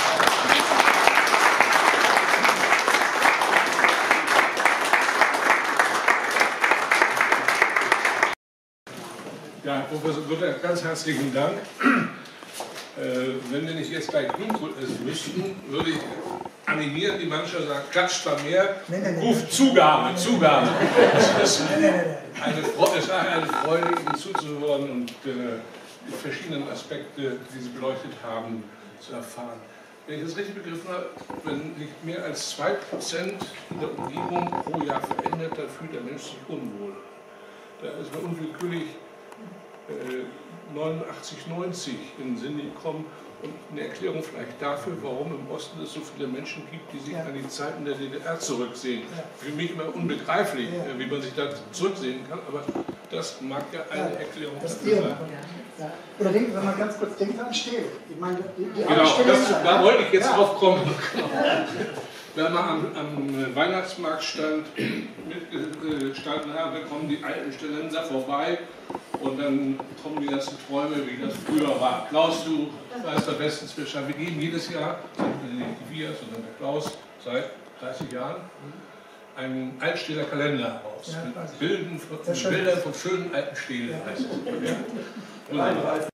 Ja, Herr Professor Gutter, ganz herzlichen Dank. Wenn wir nicht jetzt gleich Grünkohl essen müssten, würde ich animieren, die mancher sagen, klatscht mal mehr, ruft Zugabe, Zugabe. Es ist eine Freude, Ihnen zuzuhören und die verschiedenen Aspekte, die Sie beleuchtet haben, zu erfahren. Wenn ich das richtig begriffen habe, wenn sich mehr als 2% in der Umgebung pro Jahr verändert, dann fühlt der Mensch sich unwohl. Da ist man unwillkürlich 89, 90 in den Sinn gekommen und eine Erklärung vielleicht dafür, warum im Osten es so viele Menschen gibt, die sich an die Zeiten der DDR zurücksehen. Für mich immer unbegreiflich, wie man sich da zurücksehen kann, aber das mag ja eine Erklärung dafür sein. Ja. Oder denkt, wenn man ganz kurz denkt an Stähle. Ich meine, die genau, da wollte ich jetzt drauf kommen. Wenn man am Weihnachtsmarkt mitgestanden hat, dann kommen die alten Stellenser vorbei und dann kommen die ganzen Träume, wie das früher war. Klaus, du weißt am besten Bescheid. Wir geben jedes Jahr, nicht wir, sondern der Klaus, seit 30 Jahren, einen Altstädter Kalender raus. Mit Bildern von schönen alten Städten.